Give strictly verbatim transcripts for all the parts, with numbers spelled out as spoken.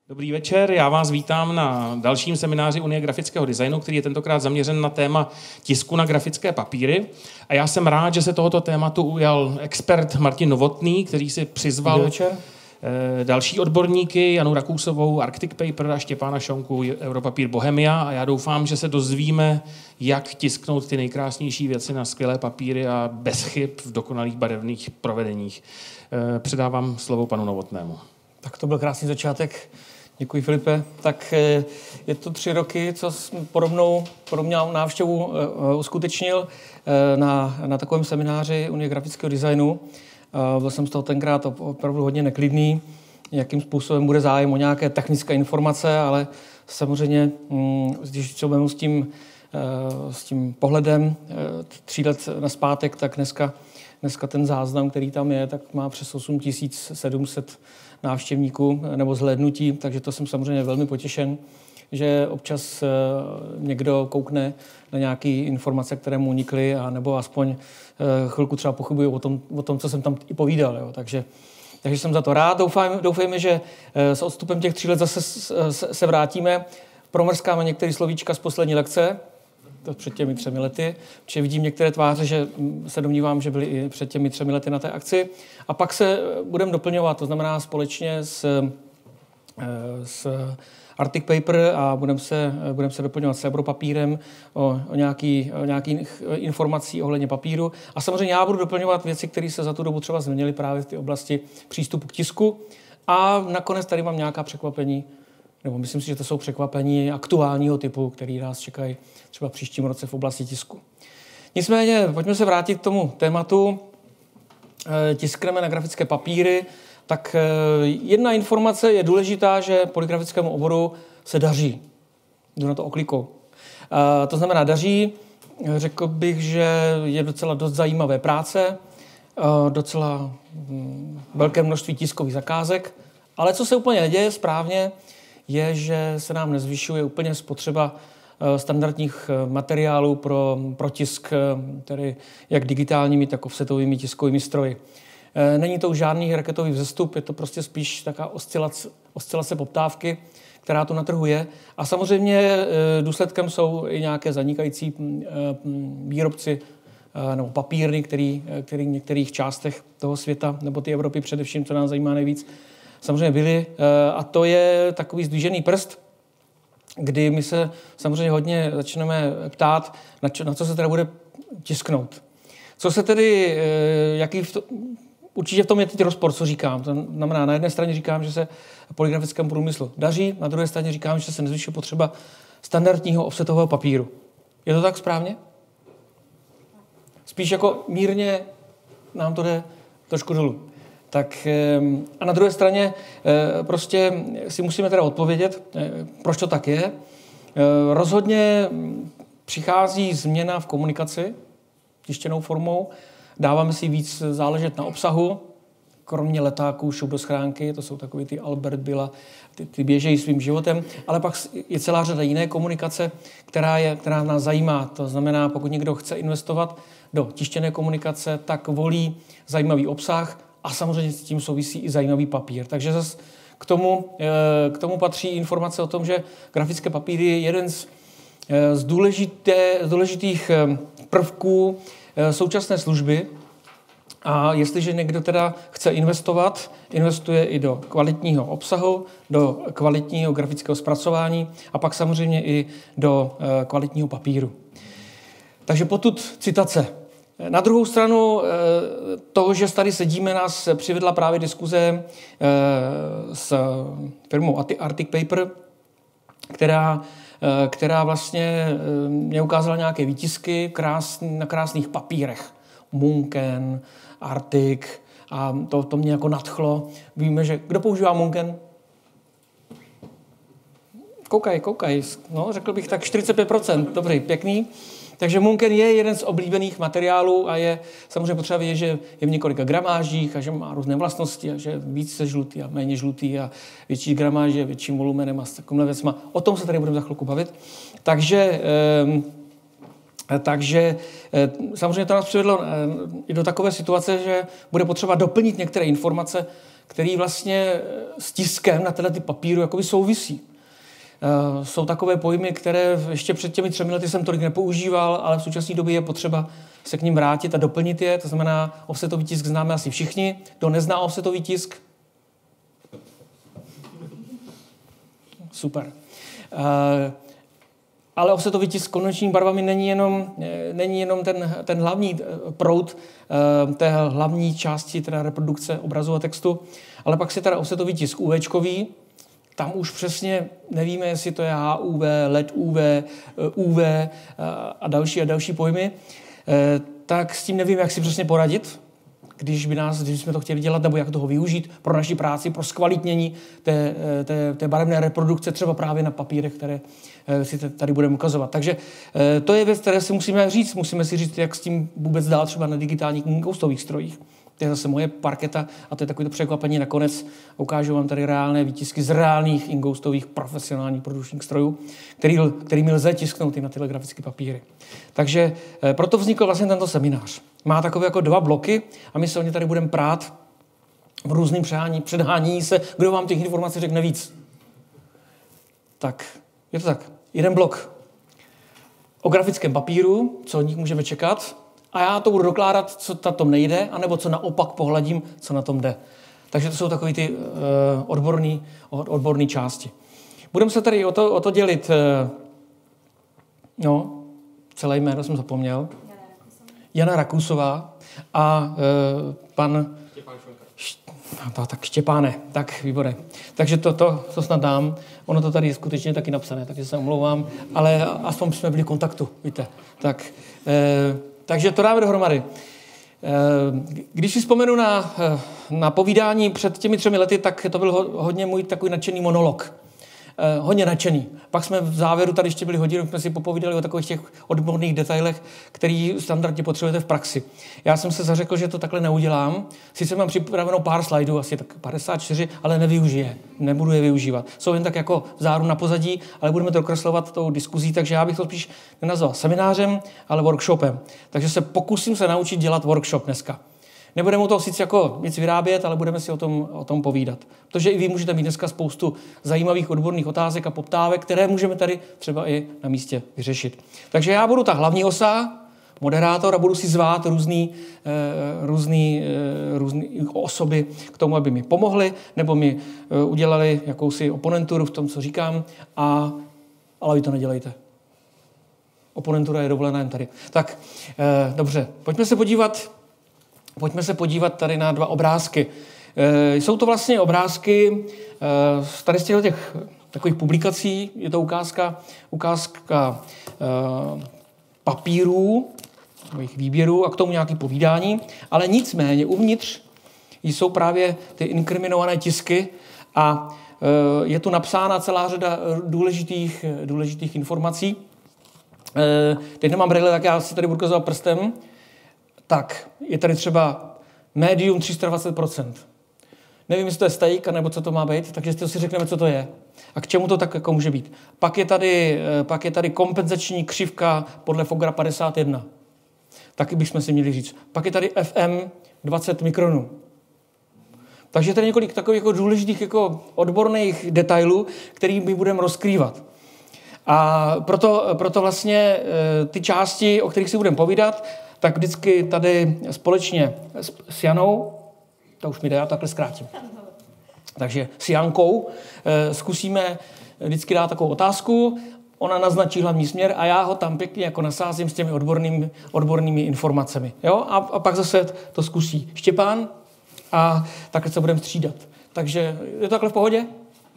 Dobrý večer, já vás vítám na dalším semináři Unie grafického designu, který je tentokrát zaměřen na téma tisku na grafické papíry. A já jsem rád, že se tohoto tématu ujal expert Martin Novotný, který si přizval další odborníky, Janu Rakůsovou, Arctic Paper a Štěpána Šonku, Europapír Bohemia. A já doufám, že se dozvíme, jak tisknout ty nejkrásnější věci na skvělé papíry a bez chyb v dokonalých barevných provedeních. Předávám slovo panu Novotnému. Tak to byl krásný začátek. Děkuji, Filipe. Tak je to tři roky, co jsem podobnou, podobnou návštěvu uskutečnil na, na takovém semináři Unie grafického designu. Byl jsem z toho tenkrát opravdu hodně neklidný, jakým způsobem bude zájem o nějaké technické informace, ale samozřejmě, když co vemu s tím, s tím pohledem tří let nazpátek, tak dneska, dneska ten záznam, který tam je, tak má přes osm tisíc sedm set návštěvníků nebo zhlédnutí, takže to jsem samozřejmě velmi potěšen, že občas někdo koukne na nějaké informace, které mu unikly, a nebo aspoň chvilku třeba pochybuje o tom, o tom, co jsem tam i povídal. Jo. Takže, takže jsem za to rád. Doufám, doufejme, že s odstupem těch tří let zase se vrátíme. Promrskáme některé slovíčka z poslední lekce, to před těmi třemi lety, protože vidím některé tváře, že se domnívám, že byly i před těmi třemi lety na té akci. A pak se budeme doplňovat, to znamená společně s, s Arctic Paper a budeme se, budeme se doplňovat s Europapírem o, o nějaký, o nějaký informací ohledně papíru. A samozřejmě já budu doplňovat věci, které se za tu dobu třeba změnily právě v té oblasti přístupu k tisku. A nakonec tady mám nějaká překvapení, nebo myslím si, že to jsou překvapení aktuálního typu, který nás čekají třeba příštím roce v oblasti tisku. Nicméně, pojďme se vrátit k tomu tématu. Tiskneme na grafické papíry. Tak jedna informace je důležitá, že polygrafickému oboru se daří. Jdu na to oklikou. To znamená daří, řekl bych, že je docela dost zajímavé práce, docela velké množství tiskových zakázek, ale co se úplně neděje správně, je, že se nám nezvyšuje úplně spotřeba standardních materiálů pro, pro tisk, tedy jak digitálními, tak offsetovými tiskovými stroji. Není to už žádný raketový vzestup, je to prostě spíš taková oscilace, oscilace poptávky, která tu na trhu je. A samozřejmě důsledkem jsou i nějaké zanikající výrobci nebo papírny, který, který v některých částech toho světa, nebo ty Evropy především, co nás zajímá nejvíc, samozřejmě byly. A to je takový zdvižený prst, kdy my se samozřejmě hodně začneme ptát, na, čo, na co se teda bude tisknout. Co se tedy, jaký v to, určitě v tom je teď rozpor, co říkám. To znamená, na jedné straně říkám, že se polygrafickému průmyslu daří, na druhé straně říkám, že se nezvyšuje potřeba standardního offsetového papíru. Je to tak správně? Spíš jako mírně nám to jde trošku dolů. Tak a na druhé straně prostě si musíme teda odpovědět, proč to tak je. Rozhodně přichází změna v komunikaci tištěnou formou, dáváme si víc záležet na obsahu, kromě letáků, šup do schránky, to jsou takový ty Albert Billa, ty, ty běžejí svým životem, ale pak je celá řada jiné komunikace, která, je, která nás zajímá. To znamená, pokud někdo chce investovat do tištěné komunikace, tak volí zajímavý obsah a samozřejmě s tím souvisí i zajímavý papír. Takže zase k tomu, k tomu patří informace o tom, že grafické papíry je jeden z, z, důležité, z důležitých prvků současné služby. A jestliže někdo teda chce investovat, investuje i do kvalitního obsahu, do kvalitního grafického zpracování a pak samozřejmě i do kvalitního papíru. Takže potud citace. Na druhou stranu to, že tady sedíme, nás přivedla právě diskuze s firmou Arctic Paper, která, která vlastně mě ukázala nějaké výtisky krásný, na krásných papírech. Munken, Arctic, a to, to mě jako nadchlo. Víme, že kdo používá Munken? Koukaj, koukaj. No, řekl bych tak čtyřicet pět procent. Dobrý, pěkný. Takže Munken je jeden z oblíbených materiálů a je samozřejmě potřeba vědět, že je v několika gramážích a že má různé vlastnosti a že je více žlutý a méně žlutý a větší gramáže, větším volumenem a s takovýmhle věcma. O tom se tady budeme za chvilku bavit. Takže... Um, Takže samozřejmě to nás přivedlo i do takové situace, že bude potřeba doplnit některé informace, který vlastně s tiskem na tyhle ty papíru jakoby souvisí. Uh, jsou takové pojmy, které ještě před těmi třemi lety jsem tolik nepoužíval, ale v současné době je potřeba se k ním vrátit a doplnit je. To znamená, offsetový tisk známe asi všichni. Kdo nezná offsetový tisk? Super. Uh, ale offsetový tisk s konvenčními barvami není jenom, není jenom ten, ten hlavní proud uh, té hlavní části teda reprodukce obrazu a textu, ale pak si teda offsetový tisk UVčkový. Tam už přesně nevíme, jestli to je H U V, L E D U V, U V a další a další pojmy. Tak s tím nevím, jak si přesně poradit, když by nás, když jsme to chtěli dělat, nebo jak toho využít pro naši práci, pro zkvalitnění té, té, té barevné reprodukce, třeba právě na papírech, které si tady budeme ukazovat. Takže to je věc, které si musíme říct. Musíme si říct, jak s tím vůbec dál třeba na digitálních inkoustových strojích. To je zase moje parketa a to je takové to překvapení. Nakonec ukážu vám tady reálné výtisky z reálných ingoustových profesionálních produkčních strojů, který, kterými lze tisknout i na tyhle grafické papíry. Takže eh, proto vznikl vlastně tento seminář. Má takové jako dva bloky a my se o ně tady budeme prát v různým přehání, předhání se. Kdo vám těch informací řekne víc? Tak, je to tak. Jeden blok o grafickém papíru, co od nich můžeme čekat. A já to budu dokládat, co na tom nejde, anebo co naopak pohladím, co na tom jde. Takže to jsou takové ty uh, odborné odborný části. Budeme se tady o to, o to dělit. Uh, no, celé jméno jsem zapomněl. Jana Rakusová a uh, pan... No, tak Štěpáne, tak výborně. Takže to, to, to snad dám. Ono to tady je skutečně taky napsané, takže se omlouvám, ale aspoň jsme byli v kontaktu, víte. Tak... Uh, Takže to dáme dohromady. Když si vzpomenu na, na povídání před těmi třemi lety, tak to byl hodně můj takový nadšený monolog. Hodně nadšený. Pak jsme v závěru tady ještě byli hodinu, jsme si popovídali o takových těch odborných detailech, který standardně potřebujete v praxi. Já jsem se zařekl, že to takhle neudělám. Sice mám připraveno pár slajdů, asi tak padesát čtyři, ale nevyužije. Nebudu je využívat. Jsou jen tak jako vzáru na pozadí, ale budeme to dokreslovat tou diskuzí, takže já bych to spíš nenazval seminářem, ale workshopem. Takže se pokusím se naučit dělat workshop dneska. Nebudeme u toho sice jako nic vyrábět, ale budeme si o tom, o tom povídat. Protože i vy můžete mít dneska spoustu zajímavých odborných otázek a poptávek, které můžeme tady třeba i na místě vyřešit. Takže já budu ta hlavní osa, moderátor, a budu si zvát různý, eh, různý, eh, různý osoby k tomu, aby mi pomohli, nebo mi eh, udělali jakousi oponenturu v tom, co říkám, a, ale vy to nedělejte. Oponentura je dovolená jen tady. Tak, eh, dobře, pojďme se podívat Pojďme se podívat tady na dva obrázky. E, jsou to vlastně obrázky e, z tady z těch, těch takových publikací. Je to ukázka, ukázka e, papírů, takových výběrů a k tomu nějaké povídání. Ale nicméně uvnitř jsou právě ty inkriminované tisky a e, je tu napsána celá řada důležitých, důležitých informací. E, teď nemám brýle, tak já si tady budu ukazovat prstem. Tak, je tady třeba médium tři sta dvacet procent. Nevím, jestli to je steak, nebo co to má být, takže si řekneme, co to je. A k čemu to tak jako může být. Pak je tady, pak je tady kompenzační křivka podle Fogra padesát jedna. Taky bychom si měli říct. Pak je tady F M dvacet mikronů. Takže tady několik takových jako důležitých jako odborných detailů, který my budeme rozkrývat. A proto, proto vlastně ty části, o kterých si budeme povídat, tak vždycky tady společně s Janou, to už mi jde, já takhle zkrátím. Takže s Jankou zkusíme vždycky dát takovou otázku, ona naznačí hlavní směr a já ho tam pěkně jako nasázím s těmi odbornými, odbornými informacemi. Jo? A, a pak zase to zkusí Štěpán a takhle se budeme střídat. Takže je to takhle v pohodě?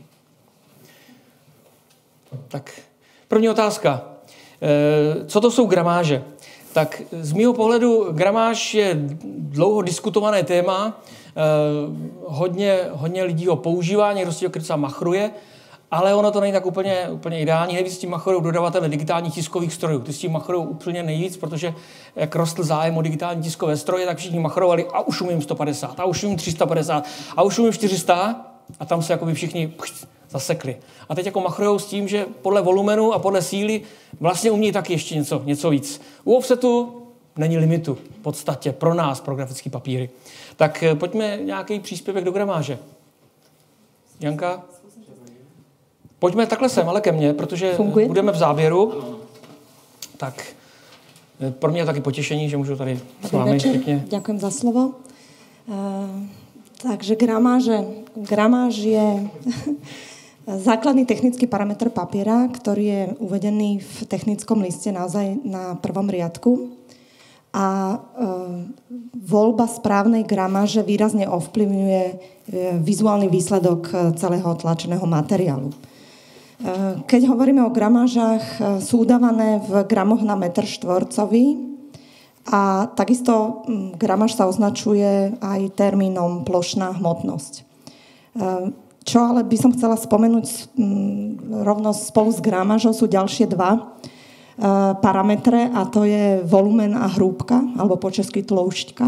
Tak první otázka. Co to jsou gramáže? Tak z mého pohledu gramáž je dlouho diskutované téma, eh, hodně, hodně lidí ho používá, někdo si ho docela machruje, ale ono to není tak úplně, úplně ideální. Nejvíc s tím machrují dodavatele digitálních tiskových strojů. Ty s tím machrují úplně nejvíc, protože jak rostl zájem o digitální tiskové stroje, tak všichni machrovali a už umím sto padesát, a už umím tři sta padesát, a už umím čtyři sta a tam se jakoby všichni pcht, zasekli. A teď jako machrujou s tím, že podle volumenu a podle síly vlastně umějí taky ještě něco, něco víc. U offsetu není limitu v podstatě pro nás, pro grafické papíry. Tak pojďme nějaký příspěvek do gramáže. Janka? Pojďme takhle sem, ale ke mně, protože Funguje? budeme v závěru. Tak pro mě je taky potěšení, že můžu tady s vámi pěkně. Ďakujem za slovo. Uh, takže gramáže. Gramáž je základný technický parametr papiera, ktorý je uvedený v technickom liste naozaj na prvom riadku. A e, voľba správnej gramáže výrazne ovplyvňuje e, vizuálny výsledok celého tlačeného materiálu. E, keď hovoríme o gramážach, e, sú udávané v gramoch na metr štvorcový a takisto m, gramáž sa označuje aj termínom plošná hmotnosť. E, čo ale by som chcela spomenúť m, rovno spolu s gramážou sú ďalšie dva parametre a to je volumen a hrúbka, alebo po česky tloušťka.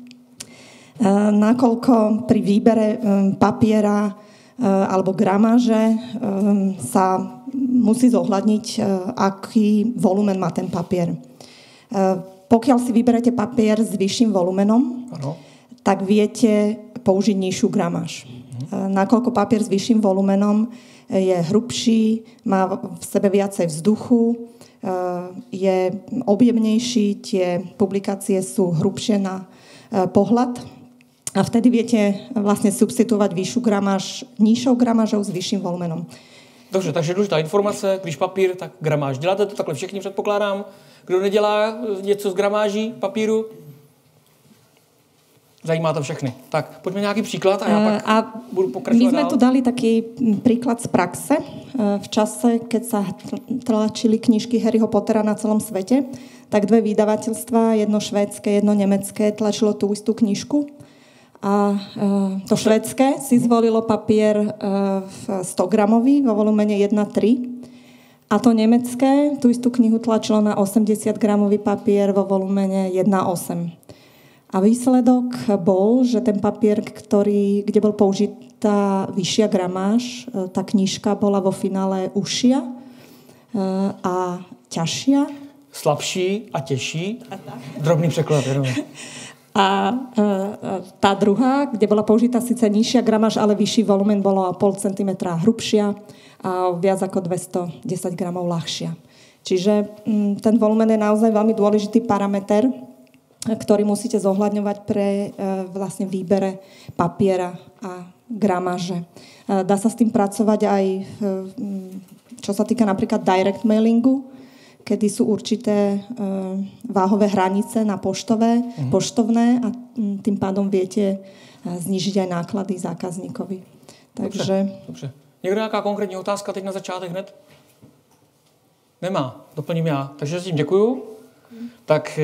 Nakoľko pri výbere papiera alebo gramáže sa musí zohľadniť, aký volumen má ten papier. Pokiaľ si vyberete papier s vyšším volumenom, ano. tak viete použiť nižšiu gramáž. Nakoľko papier s vyšším volumenom je hrubší, má v sebe viacej vzduchu, je objemnejší, tie publikácie sú hrubšie na pohľad a vtedy viete vlastne substituovať vyššiu gramáž nižšou gramážou s vyšším volumenom. Dobře, takže důležitá informace, když papír, tak gramáž. Děláte to takhle všichni, předpokládám. Kdo nedělá něco z gramáží papíru? Zajímá to všechny. Tak, pojďme nějaký příklad a já pak a budu pokračovat. My sme dál. tu dali taký príklad z praxe. V čase, keď sa tlačili knižky Harryho Pottera na celom svete, tak dve vydavateľstva, jedno švédske, jedno nemecké, tlačilo tú istú knižku. A to švédske si zvolilo papier sto gramový vo volumene jedna tri. A to nemecké tú istú knihu tlačilo na osemdesiat gramový papier vo volumene jedna osem. A výsledok bol, že ten papier, ktorý, kde bol použitá vyššia gramáž, tá knižka bola vo finále užšia a ťažšia. Slabší a těžší. Drobný překlad. A tá druhá, kde bola použitá síce nižšia gramáž, ale vyšší volumen, bolo pol centimetra hrubšia a viac ako dvestodesať gramov ľahšia. Čiže ten volumen je naozaj veľmi dôležitý parameter, ktorý musíte zohľadňovať pre vlastne výbere papiera a gramáže. Dá sa s tým pracovať aj, čo sa týka napríklad direct mailingu, kedy sú určité váhové hranice na poštové, mm-hmm. poštovné a tým pádom viete znížiť aj náklady zákazníkovi. Takže... Dobře, dobře. Někdo nějaká konkrétní otázka teď na začátek hned? Nemá, doplním já. Takže s tím děkuju. Tak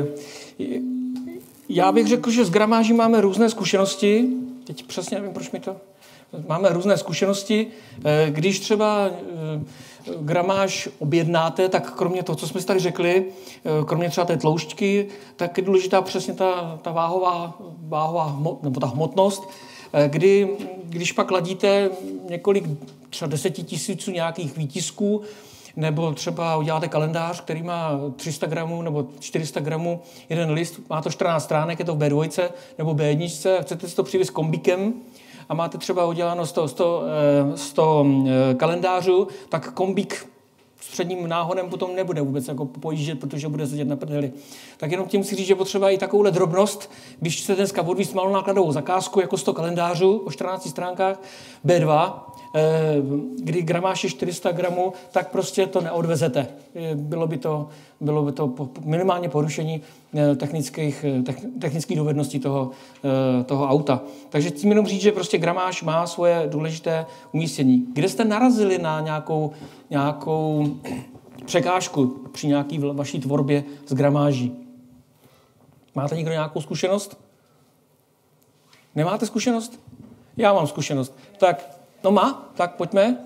já bych řekl, že s gramáží máme různé zkušenosti. Teď přesně nevím, proč mi to... Máme různé zkušenosti. Když třeba gramáž objednáte, tak kromě toho, co jsme si tady řekli, kromě třeba té tloušťky, tak je důležitá přesně ta, ta váhová, váhová hmot, nebo ta hmotnost, kdy, když pak ladíte několik, třeba desetitisíců nějakých výtisků, nebo třeba uděláte kalendář, který má tři sta gramů nebo čtyři sta gramů, jeden list, má to čtrnáct stránek, je to v bé dva nebo bé jedna, a chcete si to přivést kombíkem a máte třeba uděláno sto, sto, sto kalendářů, tak kombík s předním náhonem potom nebude vůbec jako pojíždět, protože bude sedět na prdeli. Tak jenom tím chci říct, že potřeba i takovouhle drobnost, když chcete dneska odvíct malou nákladovou zakázku jako sto kalendářů o čtrnácti stránkách bé dva, kdy gramáž je čtyři sta gramů, tak prostě to neodvezete. Bylo by to, bylo by to minimálně porušení technických, technických dovedností toho, toho auta. Takže tím jenom říct, že prostě gramáž má svoje důležité umístění. Kde jste narazili na nějakou, nějakou překážku při nějaké vaší tvorbě s gramáží? Máte někdo nějakou zkušenost? Nemáte zkušenost? Já mám zkušenost. Tak no má, tak pojďme.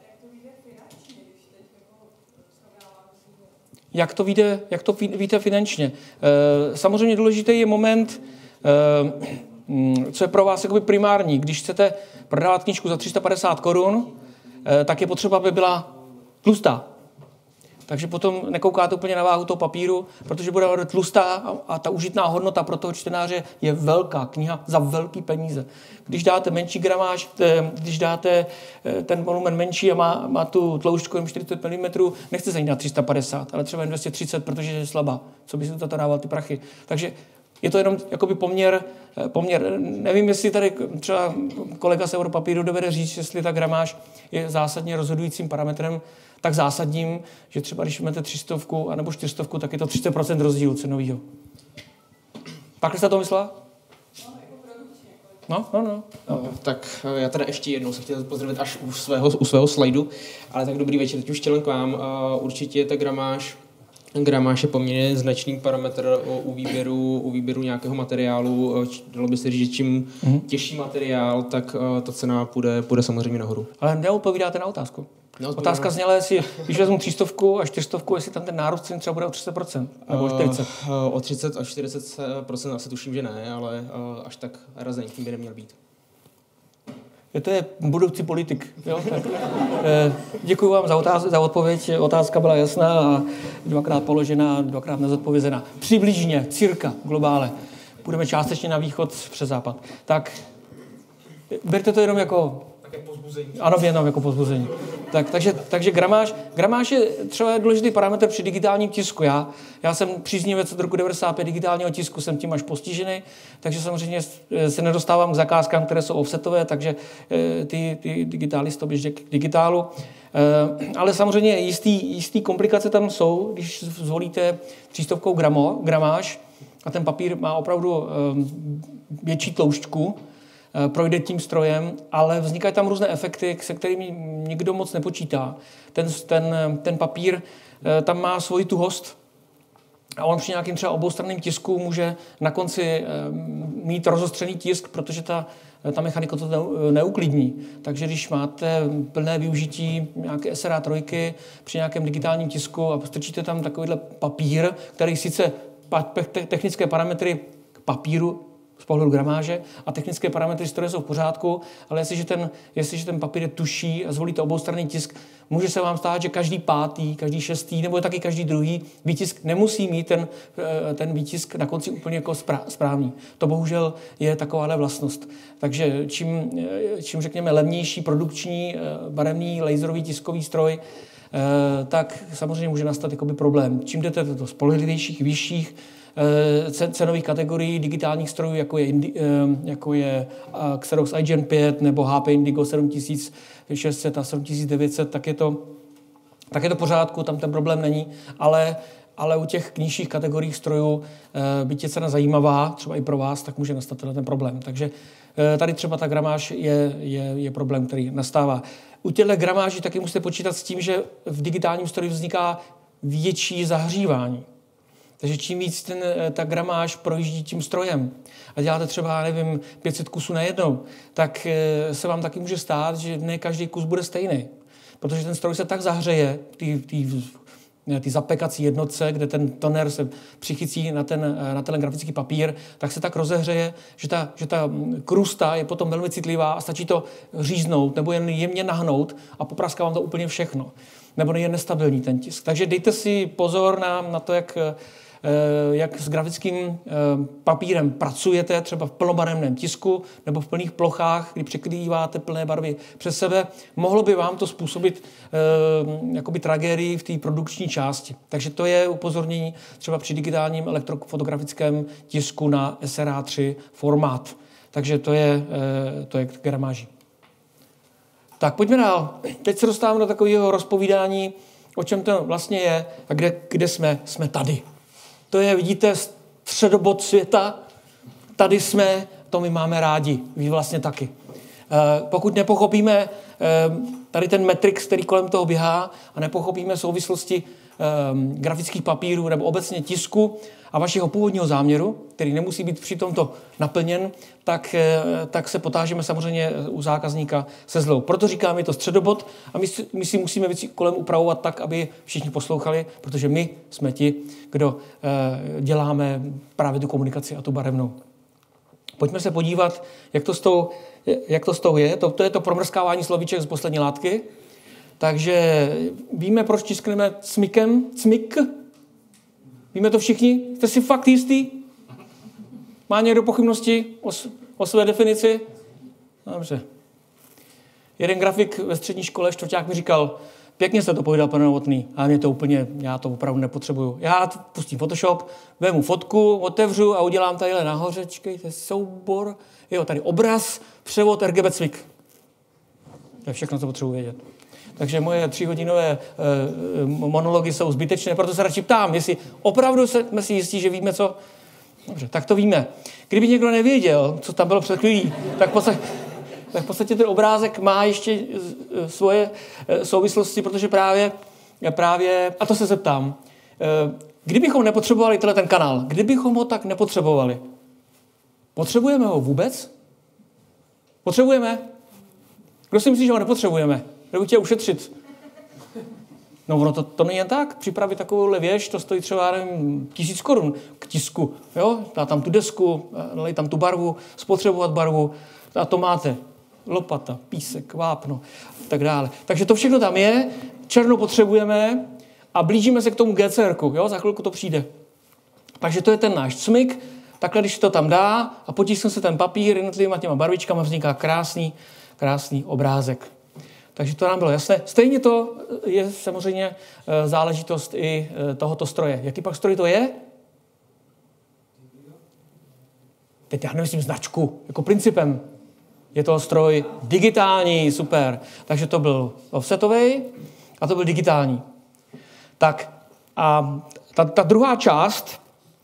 Jak to víte, jak to víte finančně? Samozřejmě důležitý je moment, co je pro vás jakoby primární. Když chcete prodávat knížku za tři sta padesát korun, tak je potřeba, aby byla tlustá. Takže potom nekoukáte úplně na váhu toho papíru, protože bude tlustá a, a ta užitná hodnota pro toho čtenáře je velká kniha za velký peníze. Když dáte menší gramáž, když dáte ten volumen menší a má, má tu tloušťku jen čtyřicet milimetrů, nechce se jít na tři sta padesát, ale třeba jen dvě stě třicet, protože je slabá. Co by si to dával ty prachy? Takže je to jenom jakoby poměr, poměr. Nevím, jestli tady třeba kolega z Europapíru dovede říct, jestli ta gramáž je zásadně rozhodujícím parametrem, tak zásadním, že třeba když máte třistovku anebo čtyřstovku, tak je to třicet procent rozdílu cenovýho. Takhle jste to myslela? No, no, no. no. Tak já teda ještě jednou se chtěl pozdravit až u svého, u svého slajdu, ale tak dobrý večer, teď už chtěl k vám. Uh, určitě ta gramáž Gramáž je poměrně značný parametr u výběru, u výběru nějakého materiálu. Dalo by se říct, že čím mm-hmm. těžší materiál, tak uh, ta cena půjde, půjde samozřejmě nahoru. Ale neodpovídáte na otázku. Otázka zněla, jestli, když vezmu třístovku a čtyřstovku, jestli tam ten nárůst cen třeba bude o třicet procent nebo čtyřicet procent. Uh, o třicet až čtyřicet procent asi tuším, že ne, ale uh, až tak razantní by neměl být. Je to je budoucí politik. Jo? Tak, eh, děkuji vám za, otáz- za odpověď. Otázka byla jasná a dvakrát položená, dvakrát nezodpovězená. Přibližně, cirka, globále. Půjdeme částečně na východ přes západ. Tak berte to jenom jako... Také pozbuzení. Ano, jenom jako pozbuzení. Tak, takže, takže gramáž, gramáž je třeba důležitý parametr při digitálním tisku. Já, já jsem příznivec od roku devadesát pět digitálního tisku, jsem tím až postižený, takže samozřejmě se nedostávám k zakázkám, které jsou offsetové, takže ty, ty digitály to běží k digitálu. Ale samozřejmě jistý, jistý komplikace tam jsou, když zvolíte třístovkou gramo, gramáž a ten papír má opravdu větší tloušťku, projde tím strojem, ale vznikají tam různé efekty, se kterými nikdo moc nepočítá. Ten, ten, ten papír tam má svoji tuhost a on při nějakým třeba oboustranném tisku může na konci mít rozostřený tisk, protože ta, ta mechanika to neuklidní. Takže když máte plné využití nějaké S R A tři při nějakém digitálním tisku a strčíte tam takovýhle papír, který sice technické parametry papíru z pohledu gramáže a technické parametry stroje jsou v pořádku, ale jestliže ten, jestliže ten papír je tuší a zvolíte oboustranný tisk, může se vám stát, že každý pátý, každý šestý nebo taky každý druhý výtisk nemusí mít ten, ten výtisk na konci úplně jako správný. To bohužel je takováhle vlastnost. Takže čím, čím řekněme levnější produkční barevný laserový tiskový stroj, tak samozřejmě může nastat jakoby problém. Čím jdete do spolehlivějších, vyšších cenových kategorií digitálních strojů, jako je, jako je Xerox iGen pět nebo H P Indigo sedm tisíc šest set a sedm tisíc devět set, tak je to, tak je to pořádku, tam ten problém není, ale, ale u těch nižších kategorií strojů, byť je cena zajímavá, třeba i pro vás, tak může nastat ten problém. Takže tady třeba ta gramáž je, je, je problém, který nastává. U těchto gramáží taky musíte počítat s tím, že v digitálním stroji vzniká větší zahřívání. Takže čím víc ten, ta gramáž projíždí tím strojem a děláte třeba, nevím, pět set kusů najednou, tak se vám taky může stát, že ne každý kus bude stejný. Protože ten stroj se tak zahřeje, ty, ty, ty zapekací jednotce, kde ten toner se přichycí na ten, na ten grafický papír, tak se tak rozehřeje, že ta, že ta krusta je potom velmi citlivá a stačí to říznout nebo jen jemně nahnout a popraská vám to úplně všechno. Nebo je nestabilní ten tisk. Takže dejte si pozor na, na to, jak jak s grafickým papírem pracujete, třeba v plnobarevném tisku nebo v plných plochách, kdy překrýváte plné barvy přes sebe, mohlo by vám to způsobit jakoby tragédii v té produkční části. Takže to je upozornění třeba při digitálním elektrofotografickém tisku na S R A tři formát. Takže to je, to je k gramáži. Tak pojďme dál. Teď se dostáváme do takového rozpovídání, o čem to vlastně je a kde, kde jsme, jsme tady. To je, vidíte, středobod světa, tady jsme, to my máme rádi, vy vlastně taky. Pokud nepochopíme tady ten matrix, který kolem toho běhá a nepochopíme souvislosti grafických papírů nebo obecně tisku a vašeho původního záměru, který nemusí být při tomto naplněn, tak, tak se potážeme samozřejmě u zákazníka se zlou. Proto říkám, je to středobod a my, my si musíme věci kolem upravovat tak, aby všichni poslouchali, protože my jsme ti, kdo eh, děláme právě tu komunikaci a tu barevnou. Pojďme se podívat, jak to s tou, jak to s tou je. To, to je to promrskávání slovíček z poslední látky. Takže víme, proč tiskneme cmikem, cmik? Víme to všichni? Jste si fakt jistý? Má někdo pochybnosti o, o své definici? Dobře. Jeden grafik ve střední škole, čtvrťák, mi říkal, pěkně jste to povídal, pane Novotný, ale mě to úplně, já to opravdu nepotřebuju. Já pustím Photoshop, vemu fotku, otevřu a udělám tadyhle nahoře, čekejte, soubor, jo, tady obraz, převod, R G B cvik. To je všechno, co potřebuji vědět. Takže moje tříhodinové e, monology jsou zbytečné, proto se radši ptám, jestli opravdu jsme si jistí, že víme, co... Dobře, tak to víme. Kdyby někdo nevěděl, co tam bylo před chvílí, tak v podstatě, tak v podstatě ten obrázek má ještě svoje souvislosti, protože právě, právě a to se zeptám, kdybychom nepotřebovali tenhle ten kanál, kdybychom ho tak nepotřebovali, potřebujeme ho vůbec? Potřebujeme? Kdo si myslí, že ho nepotřebujeme? Kdo by chtěl ušetřit? No ono to, to není jen tak. Připravit takovouhle věž, to stojí třeba, nevím, tisíc korun k tisku. Jo? Dá tam tu desku, nalej tam tu barvu, spotřebovat barvu a to máte. Lopata, písek, vápno a tak dále. Takže to všechno tam je, černo potřebujeme a blížíme se k tomu G C R ku. Jo? Za chvilku to přijde. Takže to je ten náš cmik. Takhle, když to tam dá a potiskne se ten papír jednotlivýma těma barvičkama, vzniká krásný, krásný obrázek. Takže to nám bylo jasné. Stejně to je samozřejmě záležitost i tohoto stroje. Jaký pak stroj to je? Teď já nemyslím značku, jako principem. Je to stroj digitální, super. Takže to byl offsetový a to byl digitální. Tak a ta, ta druhá část,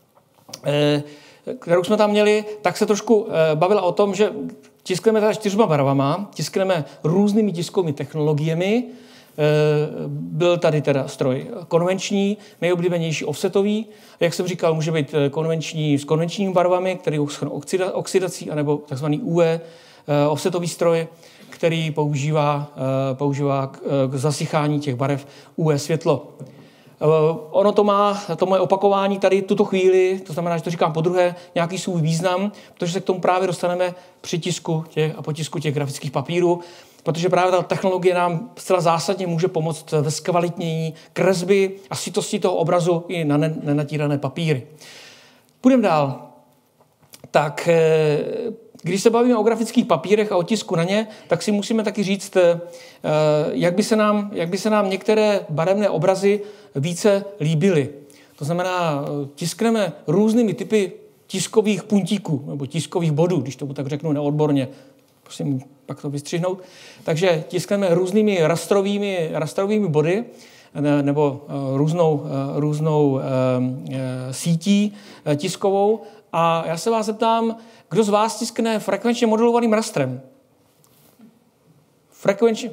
kterou jsme tam měli, tak se trošku bavila o tom, že tiskneme teda čtyřma barvama, tiskneme různými tiskovými technologiemi. Byl tady teda stroj konvenční, nejoblíbenější offsetový. Jak jsem říkal, může být konvenční s konvenčními barvami, který je oxidací, anebo takzvaný U V offsetový stroj, který používá, používá k zasychání těch barev U V světlo. Ono to má, to moje opakování tady tuto chvíli, to znamená, že to říkám podruhé, nějaký svůj význam, protože se k tomu právě dostaneme při tisku těch a potisku těch grafických papírů, protože právě ta technologie nám zcela zásadně může pomoct ve zkvalitnění kresby a sytosti toho obrazu i na nenatírané papíry. Půjdeme dál. Tak když se bavíme o grafických papírech a o tisku na ně, tak si musíme taky říct, jak by se nám, jak by se nám některé barevné obrazy více líbily. To znamená, tiskneme různými typy tiskových puntíků, nebo tiskových bodů, když tomu tak řeknu neodborně. Prosím, pak to vystřihnout. Takže tiskneme různými rastrovými, rastrovými body, nebo různou, různou sítí tiskovou. A já se vás zeptám, kdo z vás tiskne frekvenčně modulovaným rastrem? Frekvenčně...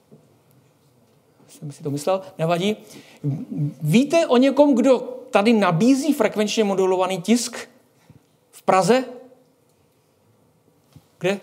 Jsem si to myslel, nevadí. Víte o někom, kdo tady nabízí frekvenčně modulovaný tisk v Praze? Kde?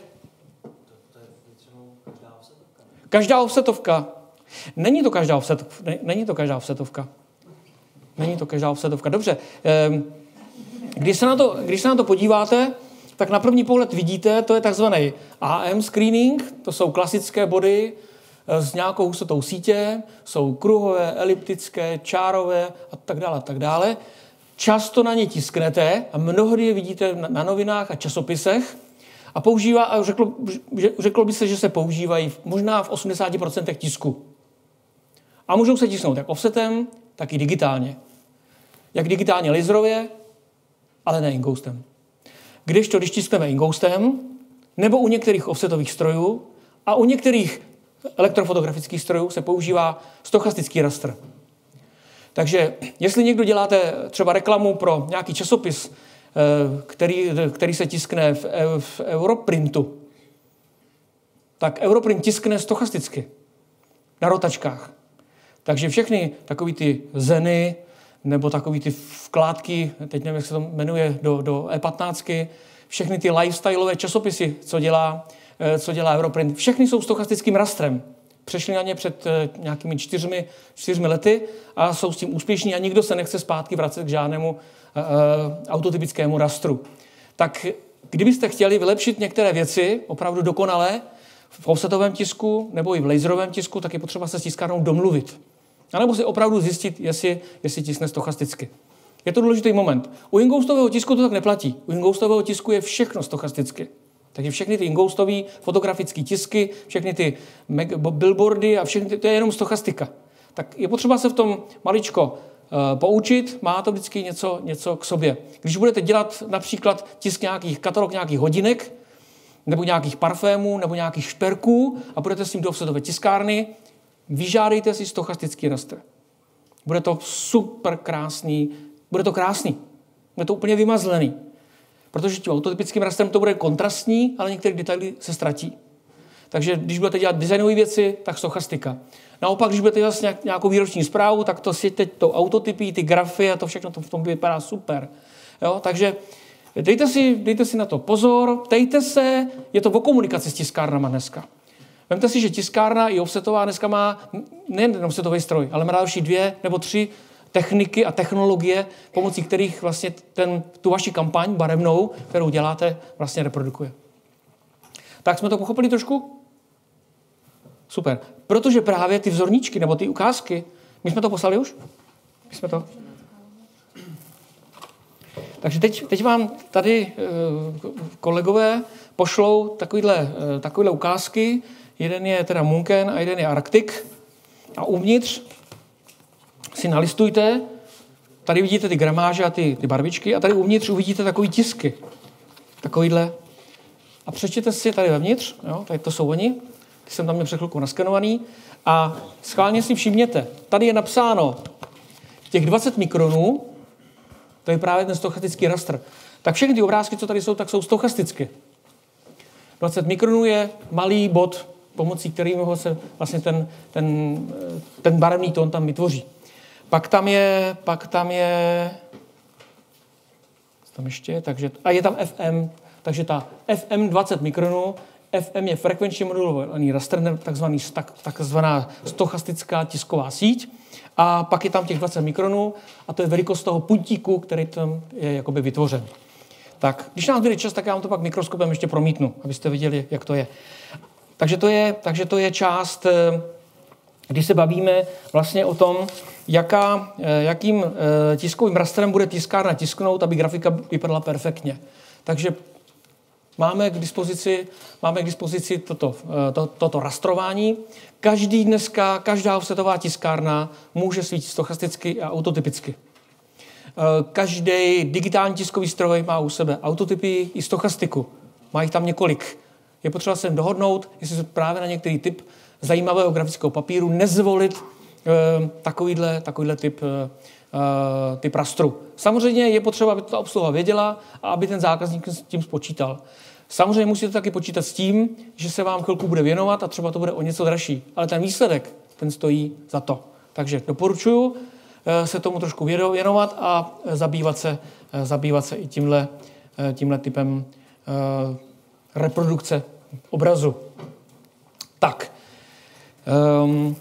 Každá offsetovka. Není to každá offsetovka. Není to každá offsetovka. Není to každá offsetovka. Dobře. Když se na to, když se na to podíváte, tak na první pohled vidíte, to je takzvaný A M screening, to jsou klasické body s nějakou hustotou sítě, jsou kruhové, eliptické, čárové a tak dále, a tak dále. Často na ně tisknete a mnohdy je vidíte na novinách a časopisech a používá, a řeklo, řeklo by se, že se používají možná v osmdesáti procentech tisku. A můžou se tisknout jak offsetem, tak i digitálně. Jak digitálně laserově, ale ne ingoustem. Když to, když tiskneme ingoustem, nebo u některých offsetových strojů a u některých elektrofotografických strojů se používá stochastický rastr. Takže jestli někdo děláte třeba reklamu pro nějaký časopis, který, který se tiskne v, v Europrintu, tak Europrint tiskne stochasticky na rotačkách. Takže všechny takový ty zeny nebo takový ty vkládky, teď nevím, jak se to jmenuje, do, do E patnáct, všechny ty lifestyleové časopisy, co dělá, co dělá Europrint, všechny jsou stochastickým rastrem. Přešli na ně před nějakými čtyřmi, čtyřmi lety a jsou s tím úspěšní a nikdo se nechce zpátky vracet k žádnému uh, autotypickému rastru. Tak kdybyste chtěli vylepšit některé věci, opravdu dokonale, v offsetovém tisku nebo i v laserovém tisku, tak je potřeba se s tiskárnou domluvit. A nebo si opravdu zjistit, jestli, jestli tiskne stochasticky. Je to důležitý moment. U ingoustového tisku to tak neplatí. U ingoustového tisku je všechno stochasticky. Takže všechny ty ingoustové fotografické tisky, všechny ty billboardy a všechny ty, to je jenom stochastika. Tak je potřeba se v tom maličko uh, poučit, má to vždycky něco, něco k sobě. Když budete dělat například tisk nějakých, katalog nějakých hodinek, nebo nějakých parfémů, nebo nějakých šperků a budete s tím do offsetové tiskárny, vyžádejte si stochastický rastr. Bude to super krásný, bude to krásný, bude to úplně vymazlený. Protože tím autotypickým rastrem to bude kontrastní, ale některé detaily se ztratí. Takže když budete dělat designové věci, tak stochastika. Naopak, když budete dělat nějakou výroční zprávu, tak to si teď to autotypy, ty grafy a to všechno to v tom vypadá super. Jo? Takže dejte si, dejte si na to pozor, ptejte se, je to o komunikaci s tiskárnama dneska. Vemte si, že tiskárna i offsetová dneska má nejen offsetový stroj, ale má další dvě nebo tři techniky a technologie, pomocí kterých vlastně ten, tu vaši kampaň barevnou, kterou děláte, vlastně reprodukuje. Tak jsme to pochopili trošku? Super. Protože právě ty vzorníčky nebo ty ukázky, my jsme to poslali už? My jsme to? Takže teď, teď vám tady kolegové pošlou takovýhle, takovýhle ukázky. Jeden je teda Munken a jeden je Arctic. A uvnitř si nalistujte, tady vidíte ty gramáže a ty, ty barvičky a tady uvnitř uvidíte takový tisky. Takovýhle. A přečtěte si tady vevnitř, jo, tady to jsou oni, ty jsem tam měl před chvilkou naskenovaný a schválně si všimněte, tady je napsáno těch dvacet mikronů, to je právě ten stochastický rastr. Tak všechny ty obrázky, co tady jsou, tak jsou stochasticky. dvacet mikronů je malý bod, pomocí kterého se vlastně ten, ten, ten barevný tón tam vytvoří. Pak tam je, pak tam je, tam ještě, takže, a je tam F M, takže ta F M dvacet mikronů, F M je frekvenčně modulovaný raster, takzvaný, tak, takzvaná stochastická tisková síť, a pak je tam těch dvacet mikronů a to je velikost toho puntíku, který tam je jakoby vytvořen. Tak, když nám bude čas, tak já vám to pak mikroskopem ještě promítnu, abyste viděli, jak to je. Takže to je, takže to je část, když se bavíme vlastně o tom, jaká, jakým tiskovým rastrem bude tiskárna tisknout, aby grafika vypadala perfektně. Takže máme k dispozici, máme k dispozici toto, to, toto rastrování. Každý dneska, každá offsetová tiskárna může svítit stochasticky a autotypicky. Každý digitální tiskový stroj má u sebe autotypy i stochastiku. Má jich tam několik. Je potřeba se dohodnout, jestli se právě na některý typ zajímavého grafického papíru nezvolit e, takovýhle, takovýhle typ, e, typ rastru. Samozřejmě je potřeba, aby to ta obsluha věděla a aby ten zákazník s tím spočítal. Samozřejmě musíte taky počítat s tím, že se vám chvilku bude věnovat a třeba to bude o něco dražší. Ale ten výsledek, ten stojí za to. Takže doporučuji se tomu trošku věnovat a zabývat se, zabývat se i tímhle, tímhle typem reprodukce obrazu. Tak. Um,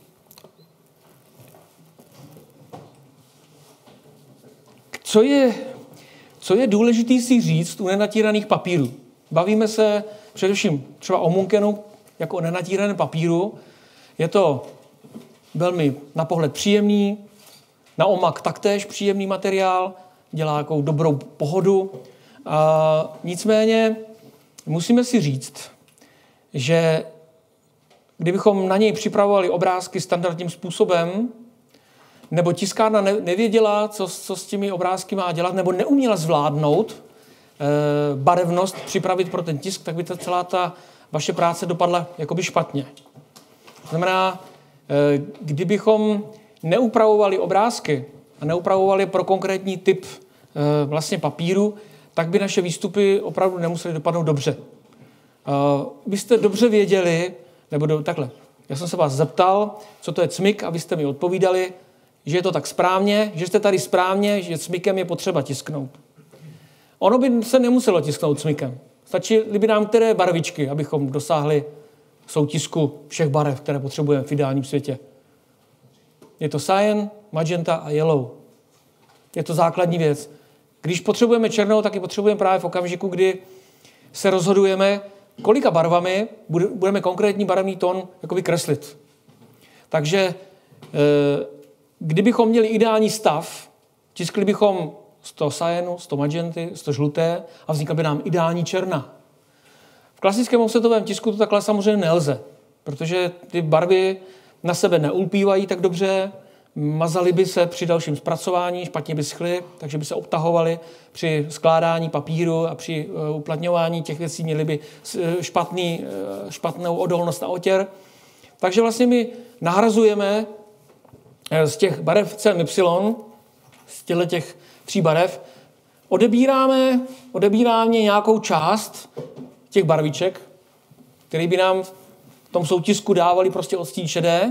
co je, co je důležité si říct u nenatíraných papírů? Bavíme se především třeba o Munkenu jako o nenatíraném papíru. Je to velmi na pohled příjemný, na omak taktéž příjemný materiál, dělá jako dobrou pohodu. A nicméně musíme si říct, že kdybychom na něj připravovali obrázky standardním způsobem, nebo tiskárna nevěděla, co, co s těmi obrázky má dělat, nebo neuměla zvládnout e, barevnost, připravit pro ten tisk, tak by ta celá ta vaše práce dopadla jakoby špatně. To znamená, e, kdybychom neupravovali obrázky a neupravovali pro konkrétní typ e, vlastně papíru, tak by naše výstupy opravdu nemusely dopadnout dobře. Uh, vy jste dobře věděli, nebo do, takhle, já jsem se vás zeptal, co to je cmik, a vy jste mi odpovídali, že je to tak správně, že jste tady správně, že cmikem je potřeba tisknout. Ono by se nemuselo tisknout cmikem. Stačily by nám které barvičky, abychom dosáhli soutisku všech barev, které potřebujeme v ideálním světě. Je to cyan, magenta a yellow. Je to základní věc. Když potřebujeme černou, tak ji potřebujeme právě v okamžiku, kdy se rozhodujeme, kolika barvami budeme konkrétní barevný tón jakoby kreslit. Takže kdybychom měli ideální stav, tiskli bychom sto cyanu, sto magenty, sto žluté a vznikla by nám ideální černá. V klasickém offsetovém tisku to takhle samozřejmě nelze, protože ty barvy na sebe neulpívají tak dobře, mazaly by se při dalším zpracování, špatně by schly, takže by se obtahovaly při skládání papíru a při uplatňování těch věcí měly by špatný, špatnou odolnost na otěr. Takže vlastně my nahrazujeme z těch barev C M Y, z těchto těch tří barev, odebíráme, odebíráme nějakou část těch barviček, které by nám v tom soutisku dávali prostě odstín šedé.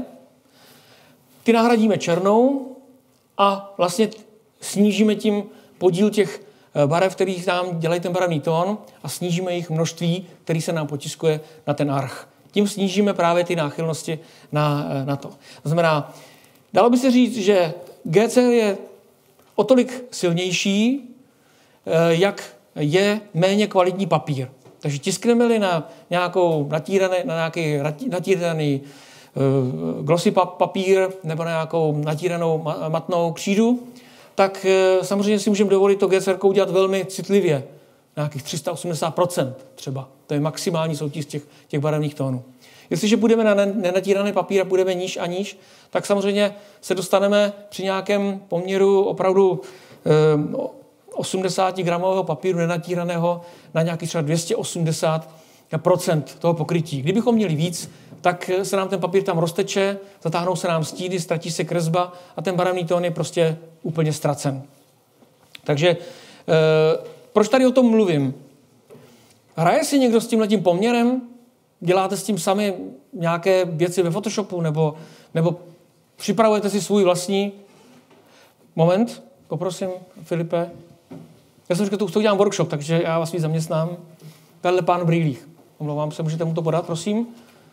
Ty nahradíme černou a vlastně snížíme tím podíl těch barev, který nám dělají ten barevný tón a snížíme jejich množství, který se nám potiskuje na ten arch. Tím snížíme právě ty náchylnosti na, na to. To znamená, dalo by se říct, že G C je o tolik silnější, jak je méně kvalitní papír. Takže tiskneme-li na nějakou natíraný, na nějaký natíraný uh, glossy papír nebo na nějakou natíranou matnou křídu, tak uh, samozřejmě si můžeme dovolit to G C R udělat velmi citlivě. Nějakých tři sta osmdesát procent třeba. To je maximální soutisk těch, těch barevných tónů. Jestliže budeme na nenatíraný papír a budeme níž a níž, tak samozřejmě se dostaneme při nějakém poměru opravdu uh, osmdesát gramového papíru nenatíraného na nějaký třeba dvě stě osmdesát procent toho pokrytí. Kdybychom měli víc, tak se nám ten papír tam rozteče, zatáhnou se nám stíny, ztratí se kresba a ten barevný tón je prostě úplně ztracen. Takže e, proč tady o tom mluvím? Hraje si někdo s tímhletím poměrem? Děláte s tím sami nějaké věci ve Photoshopu? Nebo, nebo připravujete si svůj vlastní? Moment, poprosím, Filipe. Já jsem říkal, to udělám workshop, takže já vás víc zaměstnám. Tenhle pán v brýlích. Omlouvám se, můžete mu to podat, prosím.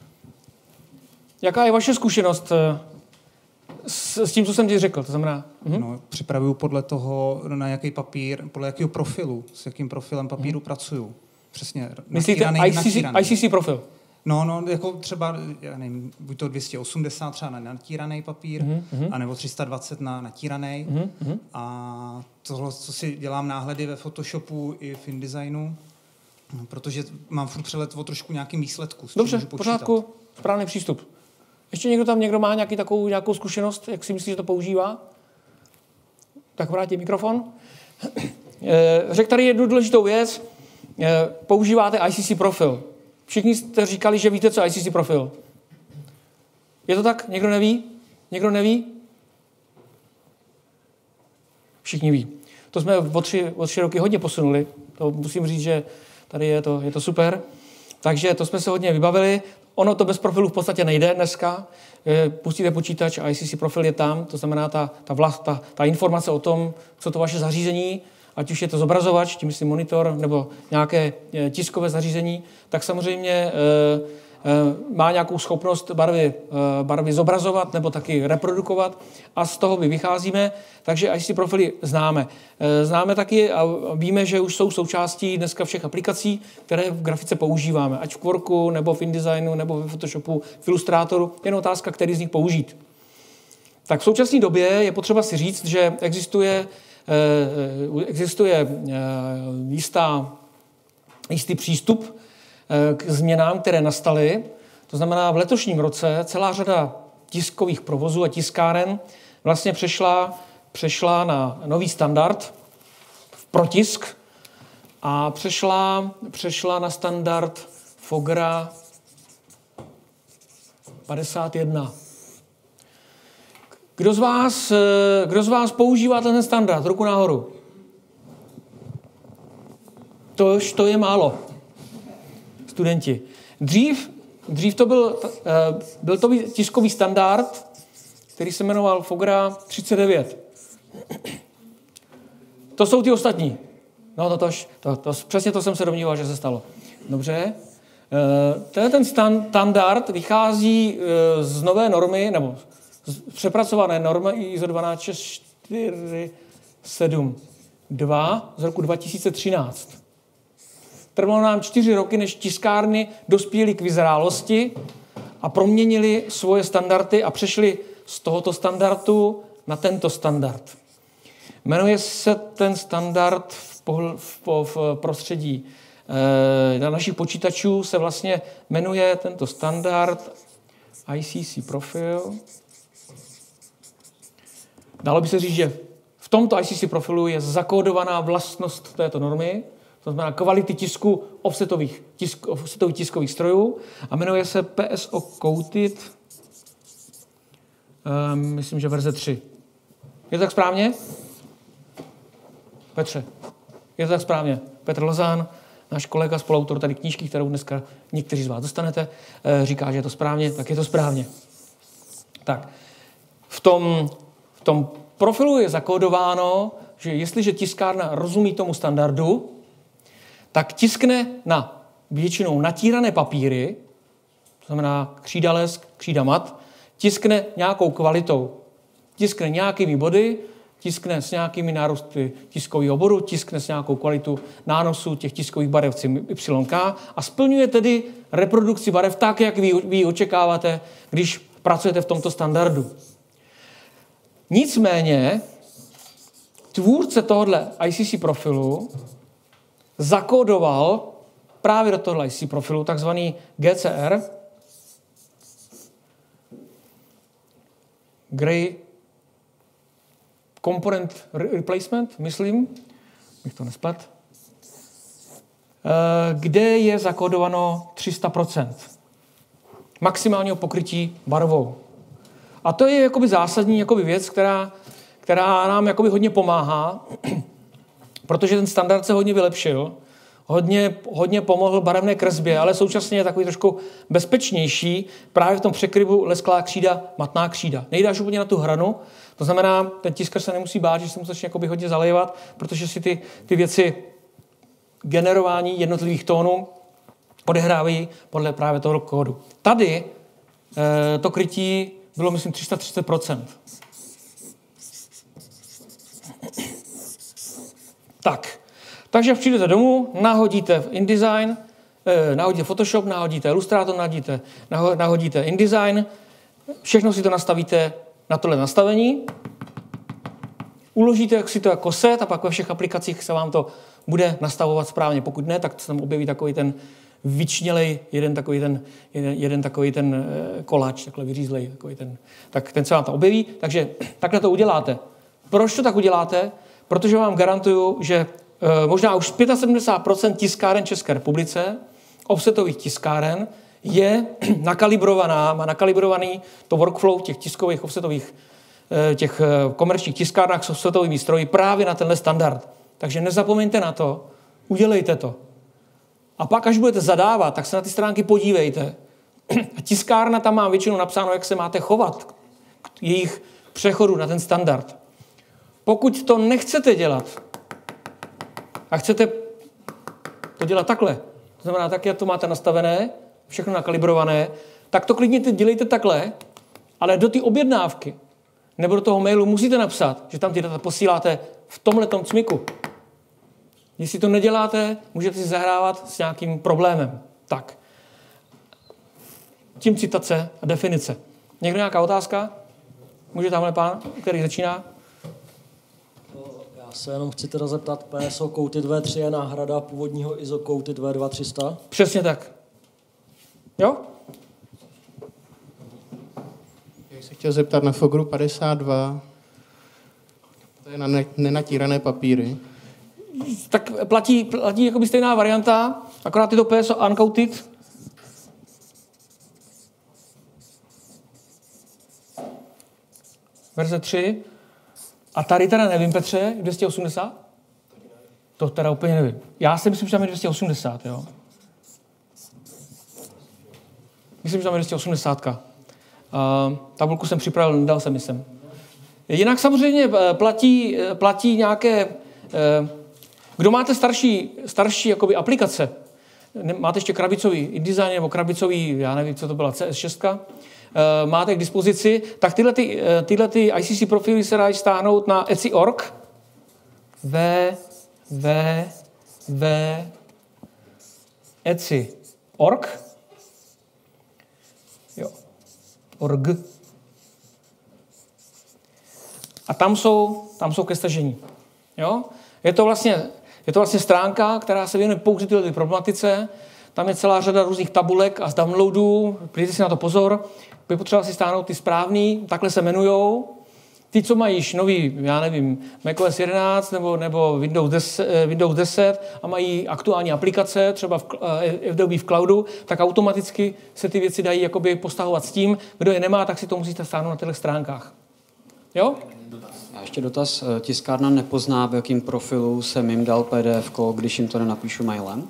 Jaká je vaše zkušenost s, s tím, co jsem ti řekl? To znamená... Mhm. No, připravuju podle toho, na jaký papír, podle jakého profilu, s jakým profilem papíru mhm. pracuju. Přesně. Myslíte I C C profil? No, no, jako třeba, já nevím, buď to dvě stě osmdesát třeba na natíraný papír, mm-hmm. anebo tři sta dvacet na natíraný. Mm-hmm. A tohle, co si dělám náhledy ve Photoshopu i v InDesignu, no, protože mám furt přelet o trošku nějakým výsledku. Dobře, v pořádku, správný přístup. Ještě někdo tam, někdo má nějaký takovou, nějakou zkušenost, jak si myslí, že to používá? Tak vrátí mikrofon. Řekl tady jednu důležitou věc. Používáte I C C profil. Všichni jste říkali, že víte, co je I C C profil. Je to tak? Někdo neví? Někdo neví? Všichni ví. To jsme o tři, o tři roky hodně posunuli. To musím říct, že tady je to, je to super. Takže to jsme se hodně vybavili. Ono to bez profilu v podstatě nejde dneska. Pustíte počítač a I C C profil je tam. To znamená ta, ta, vlast, ta, ta informace o tom, co to vaše zařízení, ať už je to zobrazovač, tím myslím monitor, nebo nějaké tiskové zařízení, tak samozřejmě e, e, má nějakou schopnost barvy, e, barvy zobrazovat nebo taky reprodukovat a z toho my vycházíme, takže I C C profily známe. E, známe taky a víme, že už jsou součástí dneska všech aplikací, které v grafice používáme, ať v Quarku, nebo v InDesignu, nebo ve Photoshopu, v Illustratoru, jen otázka, který z nich použít. Tak v současné době je potřeba si říct, že existuje Existuje jistá, jistý přístup k změnám, které nastaly. To znamená, v letošním roce celá řada tiskových provozů a tiskáren vlastně přešla, přešla na nový standard v protisk a přešla, přešla na standard Fogra padesát jedna. Kdo z vás, kdo z vás používá ten standard? Ruku nahoru. To, to je málo. Studenti. Dřív, dřív to byl, byl to tiskový standard, který se jmenoval Fogra třicet devět. To jsou ty ostatní. No to, tož, to, to, přesně to jsem se domníval, že se stalo. Dobře. Ten standard vychází z nové normy, nebo přepracované normy I S O dvanáct šest čtyři sedm dva z roku dva tisíce třináct. Trvalo nám čtyři roky, než tiskárny dospěly k vyzrálosti a proměnili svoje standardy a přešli z tohoto standardu na tento standard. Jmenuje se ten standard v, pohl- v, v prostředí e, na našich počítačů se vlastně jmenuje tento standard I C C profil. Dalo by se říct, že v tomto I C C profilu je zakódovaná vlastnost této normy, to znamená kvality tisku offsetových, tisk, offsetových tiskových strojů a jmenuje se P S O Coated, um, myslím, že verze tři. Je to tak správně? Petře, je to tak správně? Petr Lozán, náš kolega, spoluautor tady knížky, kterou dneska někteří z vás dostanete, říká, že je to správně, tak je to správně. Tak, v tom, v tom profilu je zakódováno, že jestliže tiskárna rozumí tomu standardu, tak tiskne na většinou natírané papíry, to znamená křída lesk, křída mat, tiskne nějakou kvalitou, tiskne nějakými body, tiskne s nějakými nárůsty tiskového oboru, tiskne s nějakou kvalitu nánosu těch tiskových barev Y K a splňuje tedy reprodukci barev tak, jak vy, vy ji očekáváte, když pracujete v tomto standardu. Nicméně tvůrce tohohle I C C profilu zakódoval právě do tohohle I C C profilu takzvaný G C R, Gray Component Replacement, myslím, bych to nesplet, kde je zakódováno tři sta procent maximálního pokrytí barvou. A to je jakoby zásadní jakoby věc, která, která nám jakoby hodně pomáhá, protože ten standard se hodně vylepšil, hodně, hodně pomohl barevné kresbě, ale současně je takový trošku bezpečnější právě v tom překryvu lesklá křída, matná křída. Nejde až úplně na tu hranu, to znamená, ten tiskař se nemusí bát, že se mu začne jakoby hodně zalejvat, protože si ty, ty věci generování jednotlivých tónů odehrávají podle právě toho kódu. Tady e, to krytí bylo, myslím, tři sta třicet procent. Tak, takže přijdete domů, nahodíte v InDesign, eh, nahodíte Photoshop, nahodíte Illustrator, nahodíte, nahodíte InDesign, všechno si to nastavíte na tohle nastavení, uložíte si to jako set a pak ve všech aplikacích se vám to bude nastavovat správně. Pokud ne, tak se tam objeví takový ten vyčnělej, jeden takový ten, jeden, jeden takový ten koláč, takhle vyřízlej, takový ten, tak ten se vám to objeví, takže takhle to uděláte. Proč to tak uděláte? Protože vám garantuju, že e, možná už sedmdesát pět procent tiskáren České republice, offsetových tiskáren, je nakalibrovaná, má nakalibrovaný to workflow těch tiskových offsetových, e, těch komerčních tiskárnách s offsetovými stroji právě na tenhle standard. Takže nezapomeňte na to, udělejte to. A pak, až budete zadávat, tak se na ty stránky podívejte. A tiskárna tam má většinou napsáno, jak se máte chovat k jejich přechodu na ten standard. Pokud to nechcete dělat a chcete to dělat takhle, to znamená tak, jak to máte nastavené, všechno nakalibrované, tak to klidně dělejte takhle, ale do ty objednávky nebo do toho mailu musíte napsat, že tam ty data posíláte v tomhletom cmiku. Jestli to neděláte, můžete si zahrávat s nějakým problémem. Tak. Tím citace a definice. Někdo nějaká otázka? Může tamhle pán, který začíná? Já se jenom chci teda zeptat, P S O Coated V tři je náhrada původního I S O Coated V dva tři sta? Přesně tak. Jo? Já se chtěl zeptat na Fogru padesát dva. To je na ne- nenatírané papíry. Tak platí, platí jakoby stejná varianta, akorát je to P S O Uncoated. Verze tři. A tady teda nevím, Petře, dvě stě osmdesát? To teda úplně nevím. Já si myslím, že tam je dvě stě osmdesát, jo. Myslím, že tam je dvě stě osmdesát. Uh, tabulku jsem připravil, nedal jsem ji sem. Jinak samozřejmě platí, platí nějaké... Uh, kdo máte starší, starší jakoby aplikace, máte ještě krabicový InDesign nebo krabicový, já nevím, co to byla, C S šest, máte k dispozici, tak tyhle, ty, tyhle ty I C C profily se dají stáhnout na etsy tečka org. V, V, V, etsy tečka org. Jo. Org. A tam jsou, tam jsou ke stažení. Jo? Je to vlastně, je to vlastně stránka, která se věnuje pouze této problematice. Tam je celá řada různých tabulek a z downloadů. Dejte si na to pozor. By potřeba si stáhnout ty správný, takhle se jmenujou. Ty, co mají již nový, já nevím, macOS jedenáct nebo, nebo Windows deset, Windows deset a mají aktuální aplikace, třeba v, v době v cloudu, tak automaticky se ty věci dají jakoby postahovat s tím. Kdo je nemá, tak si to musíte stáhnout na těchto stránkách. Jo? A ještě dotaz. Tiskárna nepozná, v jakém profilu jsem jim dal P D F ko, když jim to nenapíšu mailem?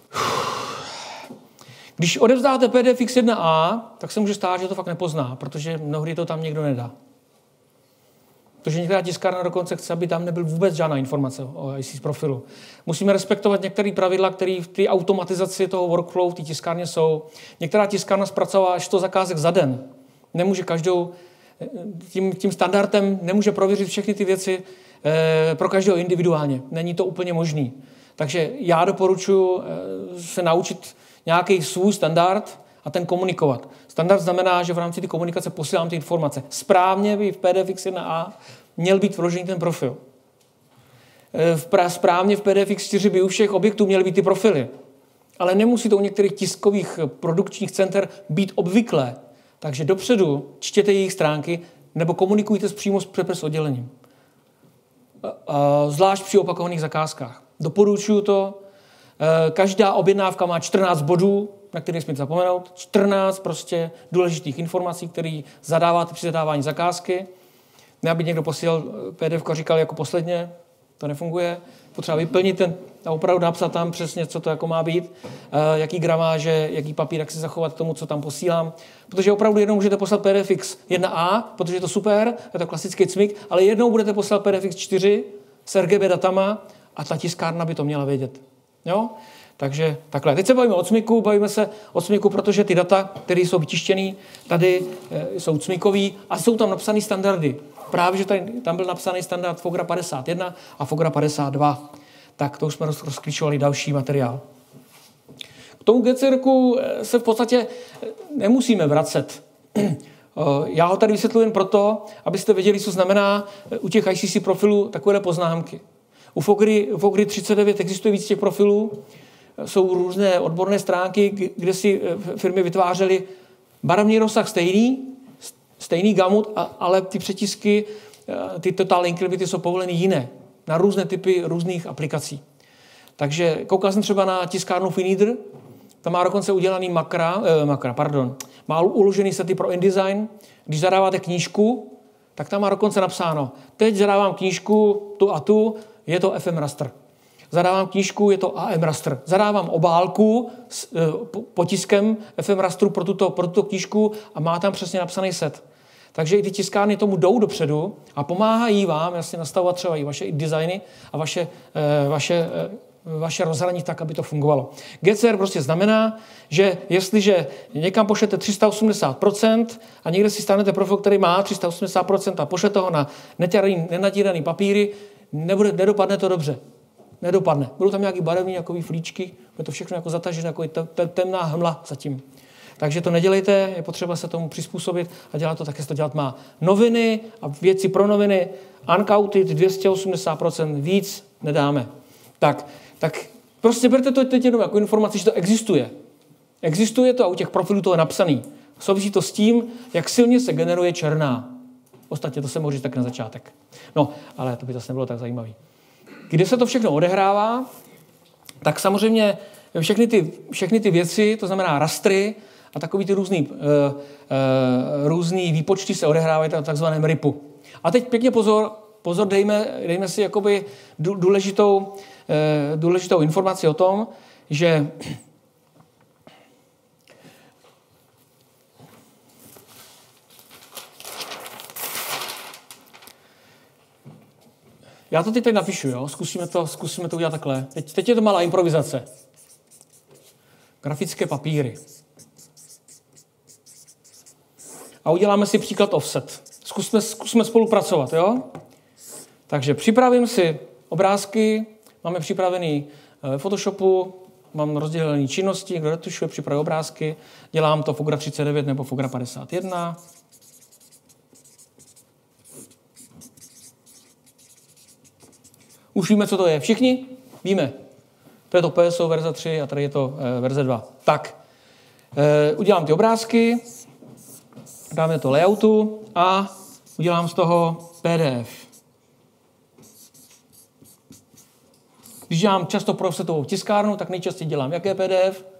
Když odevzdáte P D F X jedna A, tak se může stát, že to fakt nepozná, protože mnohdy to tam někdo nedá. Protože některá tiskárna dokonce chce, aby tam nebyl vůbec žádná informace o I C z profilu. Musíme respektovat některé pravidla, které v té automatizaci toho workflow v té tiskárně jsou. Některá tiskárna zpracová až sto zakázek za den. Nemůže každou, tím, tím standardem nemůže prověřit všechny ty věci eh, pro každého individuálně. Není to úplně možný. Takže já doporučuji eh, se naučit nějaký svůj standard a ten komunikovat. Standard znamená, že v rámci té komunikace posílám ty informace. Správně by v P D F X jedna A měl být vložený ten profil. Správně v P D F X čtyři by u všech objektů měly být ty profily. Ale nemusí to u některých tiskových produkčních center být obvyklé. Takže dopředu čtěte jejich stránky nebo komunikujte přímo s přepres oddělením. Zvlášť při opakovaných zakázkách. Doporučuju to. Každá objednávka má čtrnáct bodů, na které smíte zapomenout. čtrnáct prostě důležitých informací, které zadáváte při zadávání zakázky. Ne, aby někdo posílal P D F a říkal jako posledně, to nefunguje. Potřeba vyplnit ten a opravdu napsat tam přesně, co to jako má být, jaký gramáže, jaký papír, jak si zachovat k tomu, co tam posílám. Protože opravdu jednou můžete poslat P D F X jedna A, protože je to super, je to klasický cmik, ale jednou budete poslat P D F X čtyři s R G B datama a ta tiskárna by to měla vědět. Jo? Takže takhle. Teď se bavíme o cmiku, bavíme se o cmiku, protože ty data, které jsou vytištěné, tady e, jsou cmikový a jsou tam napsané standardy. Právě, že tady, tam byl napsaný standard FOGRA padesát jedna a FOGRA padesát dva. Tak to už jsme rozklíčovali další materiál. K tomu G C R ku se v podstatě nemusíme vracet. Já ho tady vysvětluji jen proto, abyste věděli, co znamená u těch I C C profilů takové poznámky. U FOGRY, u FOGRY třicet devět existuje víc těch profilů. Jsou různé odborné stránky, kde si firmy vytvářely barevný rozsah stejný, stejný gamut, ale ty přetisky, ty total inclusivity jsou povoleny jiné na různé typy různých aplikací. Takže koukal jsem třeba na tiskárnu Fineder, tam má dokonce udělaný makra, eh, makra, pardon, má uložený sety pro InDesign. Když zadáváte knížku, tak tam má dokonce napsáno, teď zadávám knížku tu a tu, je to F M raster. Zadávám knížku, je to A M raster. Zadávám obálku s e, potiskem F M rasteru pro tuto, pro tuto knížku a má tam přesně napsaný set. Takže i ty tiskárny tomu jdou dopředu a pomáhají vám jasně nastavovat třeba i vaše designy a vaše, e, vaše, e, vaše rozhraní tak, aby to fungovalo. G C R prostě znamená, že jestliže někam pošlete tři sta osmdesát procent a někde si stanete profil, který má tři sta osmdesát procent a pošlete ho na nenatíraný papíry, nebude, nedopadne to dobře. Nedopadne. Budou tam nějaký barevný, nějaký flíčky, bude to všechno jako zatažené, jako temná hmla zatím. Takže to nedělejte, je potřeba se tomu přizpůsobit a dělat to tak, jak se to dělat má. Noviny a věci pro noviny, uncounted dvě stě osmdesát procent, víc nedáme. Tak, tak prostě berte to teď jenom jako informaci, že to existuje. Existuje to a u těch profilů to je napsaný. Souvisí to s tím, jak silně se generuje černá. Ostatně to se může říct tak na začátek. No, ale to by zase nebylo tak zajímavé. Kde se to všechno odehrává, tak samozřejmě všechny ty, všechny ty věci, to znamená rastry a takový ty různý, uh, uh, různý výpočty se odehrávají v takzvaném R I P u. A teď pěkně pozor, pozor dejme, dejme si jakoby důležitou, uh, důležitou informaci o tom, že já to teď tady napíšu, jo? Zkusíme to, zkusíme to udělat takhle. Teď, teď je to malá improvizace. Grafické papíry. A uděláme si příklad offset. Zkusme, zkusme spolupracovat, jo? Takže připravím si obrázky, máme připravený v Photoshopu, mám rozdělené činnosti, kdo retušuje, připravuje obrázky, dělám to Fogra třicet devět nebo Fogra padesát jedna. Už víme, co to je. Všichni? Víme. To je to P S O verze tři a tady je to e, verze dva. Tak, e, udělám ty obrázky, dáme to layoutu a udělám z toho P D F. Když dělám často pro offsetovou tiskárnu, tak nejčastěji dělám jaké P D F?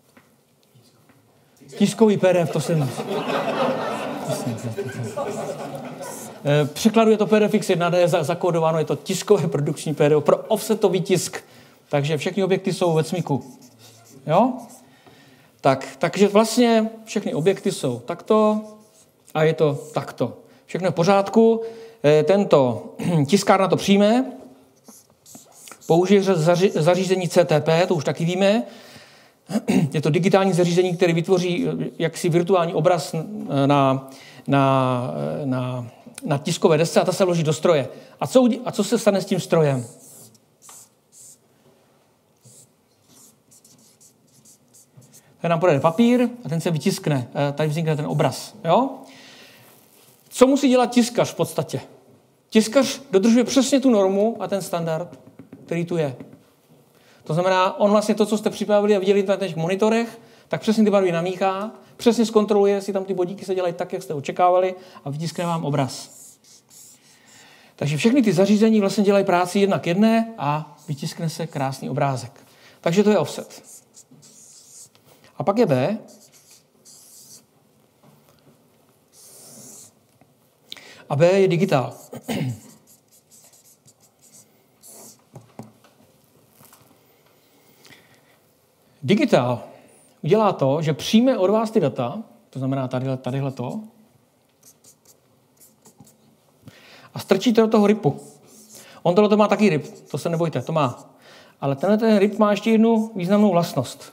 Tiskový P D F, to jsem... Překladu je to P D F X jedna D, zakódováno je to tiskové produkční P D F pro offsetový tisk. Takže všechny objekty jsou ve cmíku. Jo? Tak, takže vlastně všechny objekty jsou takto a je to takto. Všechno je v pořádku. Tento tiskárna to přijme, použije zařízení C T P, to už taky víme. Je to digitální zařízení, které vytvoří jaksi virtuální obraz na, na, na, na tiskové desce a ta se vloží do stroje. A co, a co se stane s tím strojem? Tady nám podejde papír a ten se vytiskne. Tady vznikne ten obraz. Jo? Co musí dělat tiskař v podstatě? Tiskař dodržuje přesně tu normu a ten standard, který tu je. To znamená, on vlastně to, co jste připravili a viděli na těch monitorech, tak přesně ty barvy namíchá, přesně zkontroluje, jestli tam ty bodíky se dělají tak, jak jste očekávali a vytiskne vám obraz. Takže všechny ty zařízení vlastně dělají práci jedna k jedné a vytiskne se krásný obrázek. Takže to je offset. A pak je B. A B je digitál. Digitál udělá to, že přijme od vás ty data, to znamená tadyhle, tadyhle to, a strčíte do toho ripu. On tohle to má taky rip, to se nebojte, to má. Ale tenhle ten rip má ještě jednu významnou vlastnost.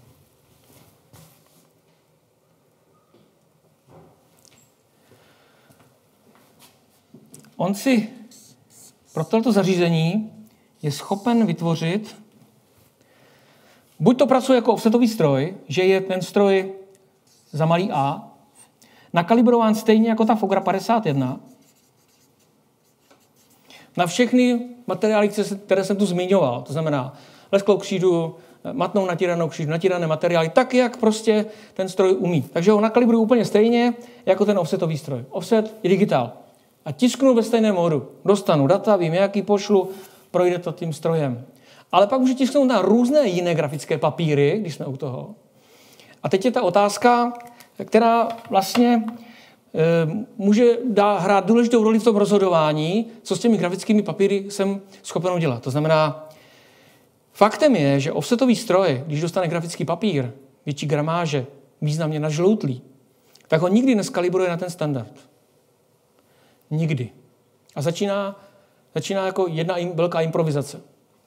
On si pro toto zařízení je schopen vytvořit, buď to pracuje jako offsetový stroj, že je ten stroj za malý a, nakalibrován stejně jako ta Fogra padesát jedna, na všechny materiály, které jsem tu zmiňoval, to znamená lesklou křídu, matnou natíranou křídu, natírané materiály, tak, jak prostě ten stroj umí. Takže ho nakalibruju úplně stejně jako ten offsetový stroj. Offset je digitál. A tisknu ve stejném módu. Dostanu data, vím, jaký pošlu, projde to tím strojem. Ale pak můžu tisknout na různé jiné grafické papíry, když jsme u toho. A teď je ta otázka, která vlastně e, může dá, hrát důležitou roli v tom rozhodování, co s těmi grafickými papíry jsem schopen udělat. To znamená, faktem je, že offsetový stroj, když dostane grafický papír, větší gramáže, významně nažloutlý, tak ho nikdy neskalibruje na ten standard. Nikdy. A začíná, začíná jako jedna im, velká improvizace.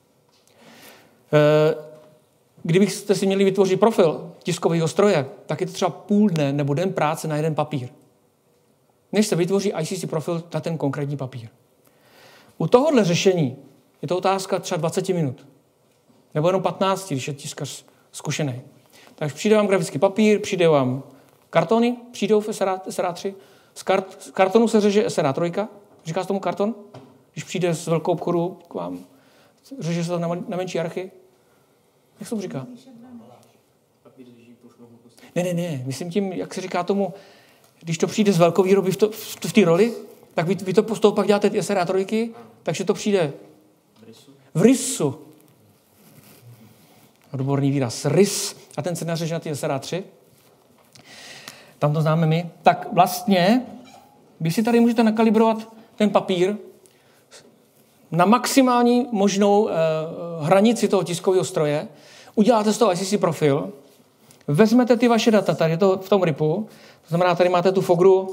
E, kdybyste si měli vytvořit profil tiskového stroje, tak je to třeba půl dne nebo den práce na jeden papír. Než se vytvoří I C C profil na ten konkrétní papír. U tohohle řešení je to otázka třeba dvacet minut. Nebo jenom patnáct, když je tiskař zkušený. Takže přijde vám grafický papír, přijde vám kartony, přijdou v S R A tři. Z, kart, z kartonu se řeže S R A tři. Říká se tomu karton? Když přijde z velkou obchodu k vám, řeže se to na, na menší archy? Jak se to říká? Ne, ne, ne. Myslím tím, jak se říká tomu, když to přijde z velkou výroby v, to, v, v té roli, tak vy, vy to postou pak děláte S R A tři, takže to přijde v rysu. Odborný výraz. Rys. A ten se nařeže na ty S R A tři. Tam to známe my. Tak vlastně vy si tady můžete nakalibrovat ten papír na maximální možnou eh, hranici toho tiskového stroje. Uděláte z toho I C C profil, vezmete ty vaše data, tady je to v tom ripu, to znamená, tady máte tu Fogru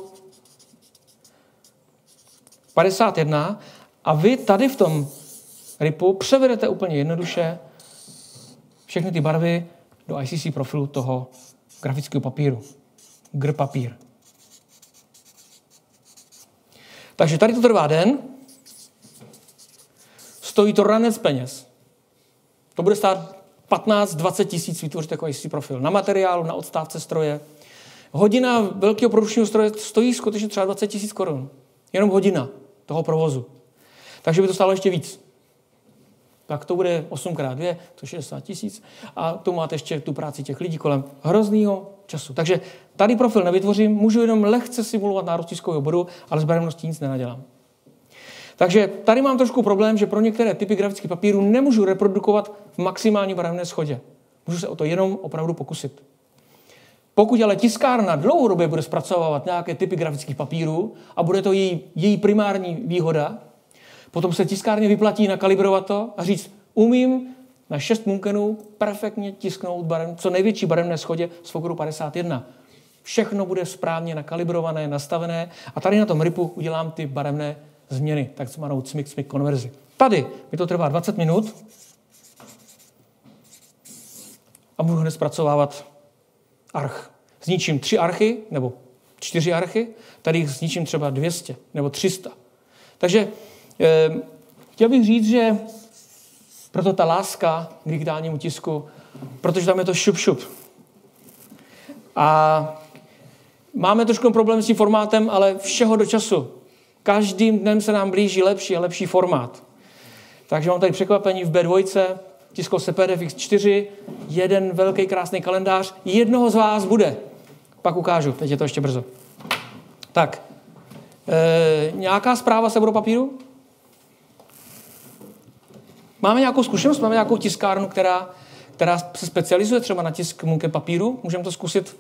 padesát jedna a vy tady v tom ripu převedete úplně jednoduše všechny ty barvy do I C C profilu toho grafického papíru. Gr papír. Takže tady to trvá den, stojí to ranec peněz. To bude stát patnáct dvacet tisíc vytvořit takový si profil. Na materiálu, na odstávce stroje. Hodina velkého produkčního stroje stojí skutečně třeba dvacet tisíc korun. Jenom hodina toho provozu. Takže by to stálo ještě víc. Tak to bude osm krát dvě, to je šedesát tisíc. A tu máte ještě tu práci těch lidí kolem hroznýho času. Takže tady profil nevytvořím, můžu jenom lehce simulovat nárůst tiskového bodu, ale s barevností nic nenadělám. Takže tady mám trošku problém, že pro některé typy grafických papírů nemůžu reprodukovat v maximální barevné shodě. Můžu se o to jenom opravdu pokusit. Pokud ale tiskárna dlouhodobě bude zpracovávat nějaké typy grafických papírů a bude to její, její primární výhoda, potom se tiskárně vyplatí nakalibrovat to a říct, umím na šest Munkenů perfektně tisknout barev, co největší barevné shodě z Fogoru padesát jedna. Všechno bude správně nakalibrované, nastavené a tady na tom ripu udělám ty barevné změny, takzvanou cmik-cmik konverzi. Tady mi to trvá dvacet minut a můžu hned zpracovávat arch. Zničím tři archy, nebo čtyři archy, tady zničím třeba dvě stě nebo tři sta. Takže eh, chtěl bych říct, že proto ta láska k digitálnímu tisku, protože tam je to šup šup. A máme trošku problém s tím formátem, ale všeho do času. Každým dnem se nám blíží lepší a lepší formát. Takže mám tady překvapení v bé dva, tiskl se P D F X čtyři, jeden velký krásný kalendář, jednoho z vás bude. Pak ukážu, teď je to ještě brzo. Tak, e, nějaká zpráva se papíru? Máme nějakou zkušenost, máme nějakou tiskárnu, která, která se specializuje třeba na tisk Munken papíru? Můžeme to zkusit?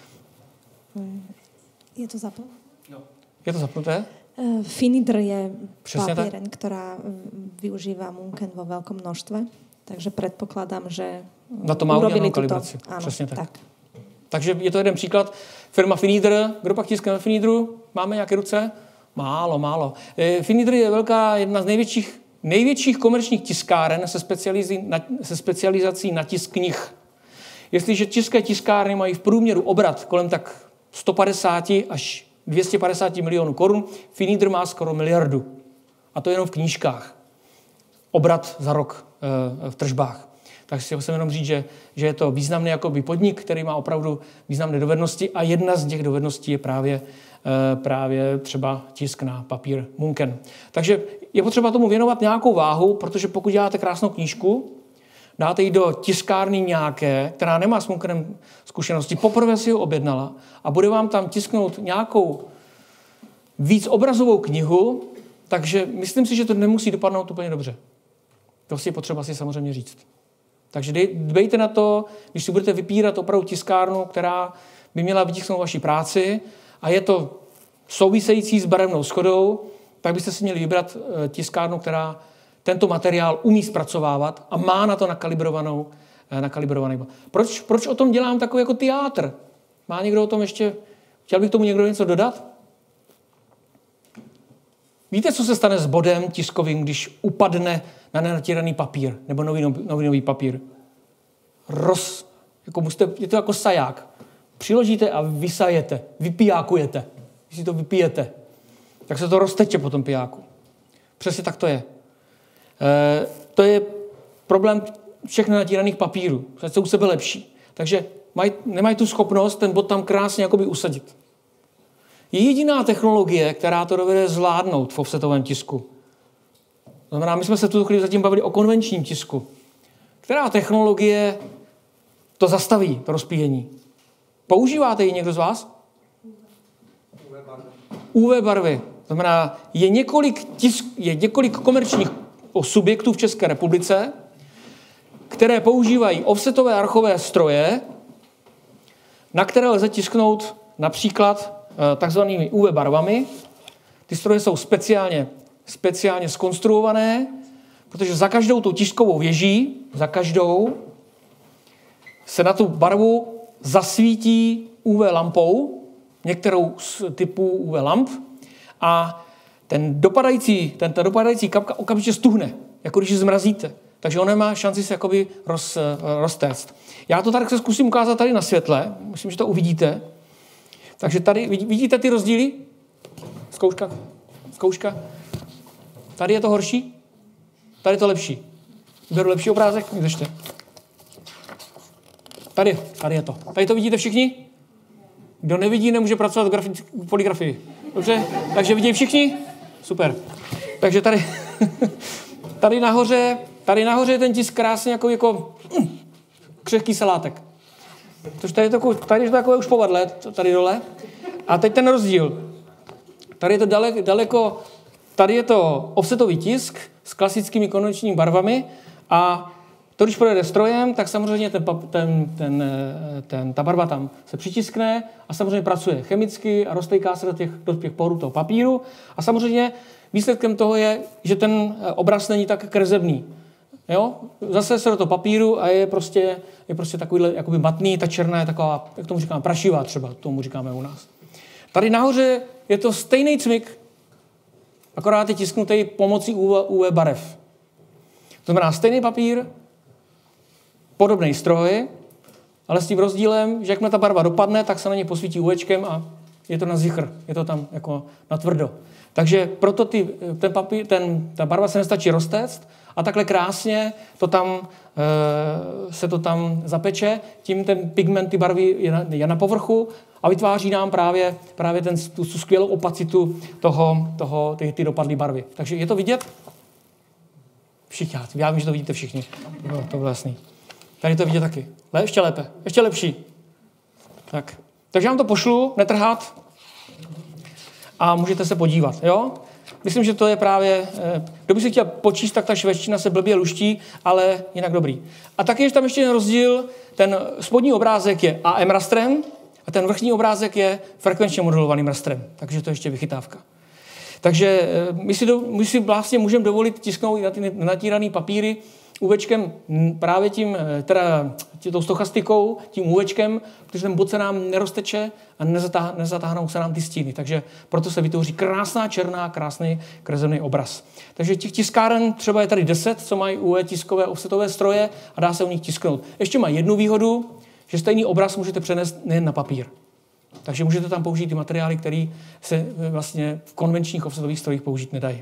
Je to zapnuté? No. Je to zapnuté? Uh, Finidr je Přesně papieren, tak. ktorá využíva Munken vo veľkom množstve, takže predpokladám, že na to má urobili udělanou kalibraci. Áno, Přesně tak. tak. Takže je to jeden příklad. Firma Finidr, kdo pak tiskne na Finidru? Máme nějaké ruce? Málo, málo. Finidr je velká, jedna z největších, největších komerčních tiskáren se, na, se specializací na tisk knih. Jestliže české tiskárny mají v průměru obrat kolem tak sto padesát až dvě stě padesát milionů korun, Finidr má skoro miliardu. A to jenom v knížkách. Obrat za rok e, v tržbách. Tak si musím jenom říct, že, že je to významný jakoby podnik, který má opravdu významné dovednosti a jedna z těch dovedností je právě, e, právě třeba tisk na papír Munken. Takže je potřeba tomu věnovat nějakou váhu, protože pokud děláte krásnou knížku, dáte ji do tiskárny nějaké, která nemá s Munkenem zkušenosti, poprvé si ho objednala a bude vám tam tisknout nějakou víc obrazovou knihu, takže myslím si, že to nemusí dopadnout úplně dobře. To si je potřeba si samozřejmě říct. Takže dbejte na to, když si budete vypírat opravdu tiskárnu, která by měla vytisknout vaši práci a je to související s barevnou shodou, tak byste si měli vybrat tiskárnu, která tento materiál umí zpracovávat a má na to nakalibrovanou, nakalibrovaný. Proč, proč o tom dělám takový jako teátr? Má někdo o tom ještě, chtěl bych tomu někdo něco dodat? Víte, co se stane s bodem tiskovým, když upadne na nenatíraný papír nebo novinový, novinový papír? Roz, jako musíte, je to jako saják. Přiložíte a vysajete, vypijákujete. Když si to vypijete, tak se to rozteče po tom pijáku. Přesně tak to je. E, to je problém všech nenatíraných papírů. Jsou u sebe lepší. Takže maj, nemají tu schopnost ten bod tam krásně jakoby usadit. Je jediná technologie, která to dovede zvládnout v offsetovém tisku. To znamená, my jsme se tu chvíli zatím bavili o konvenčním tisku. Která technologie to zastaví, to rozpíjení? Používáte ji někdo z vás? U V barvy. U V barvy. To znamená, je několik, tisk, je několik komerčních subjektů v České republice, které používají offsetové archové stroje, na které lze tisknout například takzvanými U V barvami. Ty stroje jsou speciálně, speciálně zkonstruované, protože za každou tu tiskovou věží, za každou, se na tu barvu zasvítí U V lampou, některou z typů U V lamp, a ten dopadající, ten, ta dopadající kapka okamžitě stuhne, jako když ji zmrazíte. Takže on nemá šanci se jakoby roz, roztéct. Já to tady se zkusím ukázat tady na světle, myslím, že to uvidíte. Takže tady, vidíte ty rozdíly? Zkouška. Zkouška. Tady je to horší, tady je to lepší. Beru lepší obrázek, vydržte. Tady, tady je to. Tady to vidíte všichni? Kdo nevidí, nemůže pracovat v grafi- poligrafii. Dobře? Takže vidí všichni? Super. Takže tady, tady nahoře, tady nahoře je ten tisk krásně jako, jako mm, křehký salátek. Tož tady je to, tady je to takové už povadlé, tady dole. A teď ten rozdíl. Tady je to daleko, daleko tady je to offsetový tisk s klasickými konvenčními barvami a to, když projede strojem, tak samozřejmě ten, ten, ten, ten, ta barva tam se přitiskne a samozřejmě pracuje chemicky a roztejká se do těch, do těch porů toho papíru. A samozřejmě výsledkem toho je, že ten obraz není tak kresebný. Jo? Zase se do toho papíru a je prostě, je prostě takovýhle jakoby matný, ta černá je taková, jak tomu říkáme, prašivá třeba, tomu říkáme u nás. Tady nahoře je to stejný cvik, akorát je tisknutý pomocí U V barev. To znamená stejný papír, podobný stroj, ale s tím rozdílem, že jakmile ta barva dopadne, tak se na ně posvítí UVčkem a je to na zichr, je to tam jako na tvrdo. Takže proto ty, ten papír, ten, ta barva se nestačí roztéct a takhle krásně to tam, e, se to tam zapeče, tím ten pigment, ty barvy je na, je na povrchu a vytváří nám právě, právě ten, tu, tu skvělou opacitu toho, toho, ty, ty dopadlé barvy. Takže je to vidět? Všichni, já vím, že to vidíte všichni. To bylo, to bylo jasný. Tady to vidět taky. Ale ještě lépe, ještě lepší. Tak. Takže vám to pošlu, netrhat a můžete se podívat. Jo? Myslím, že to je právě, kdo by si chtěl počíst, tak ta švédština se blbě luští, ale jinak dobrý. A taky je tam ještě jeden rozdíl, ten spodní obrázek je A M rastrem a ten vrchní obrázek je frekvenčně modelovaným rastrem. Takže to je ještě vychytávka. Takže my si, do, my si vlastně můžeme dovolit tisknout na ty natírané papíry UVčkem právě tím, teda tou stochastikou, tím UVčkem, protože ten bod se nám nerozteče a nezatáh, nezatáhnou se nám ty stíny. Takže proto se vytvoří krásná černá, krásný kresebný obraz. Takže těch tiskáren třeba je tady deset, co mají U V tiskové offsetové stroje a dá se u nich tisknout. Ještě má jednu výhodu, že stejný obraz můžete přenést nejen na papír. Takže můžete tam použít ty materiály, které se vlastně v konvenčních offsetových strojích použít nedají.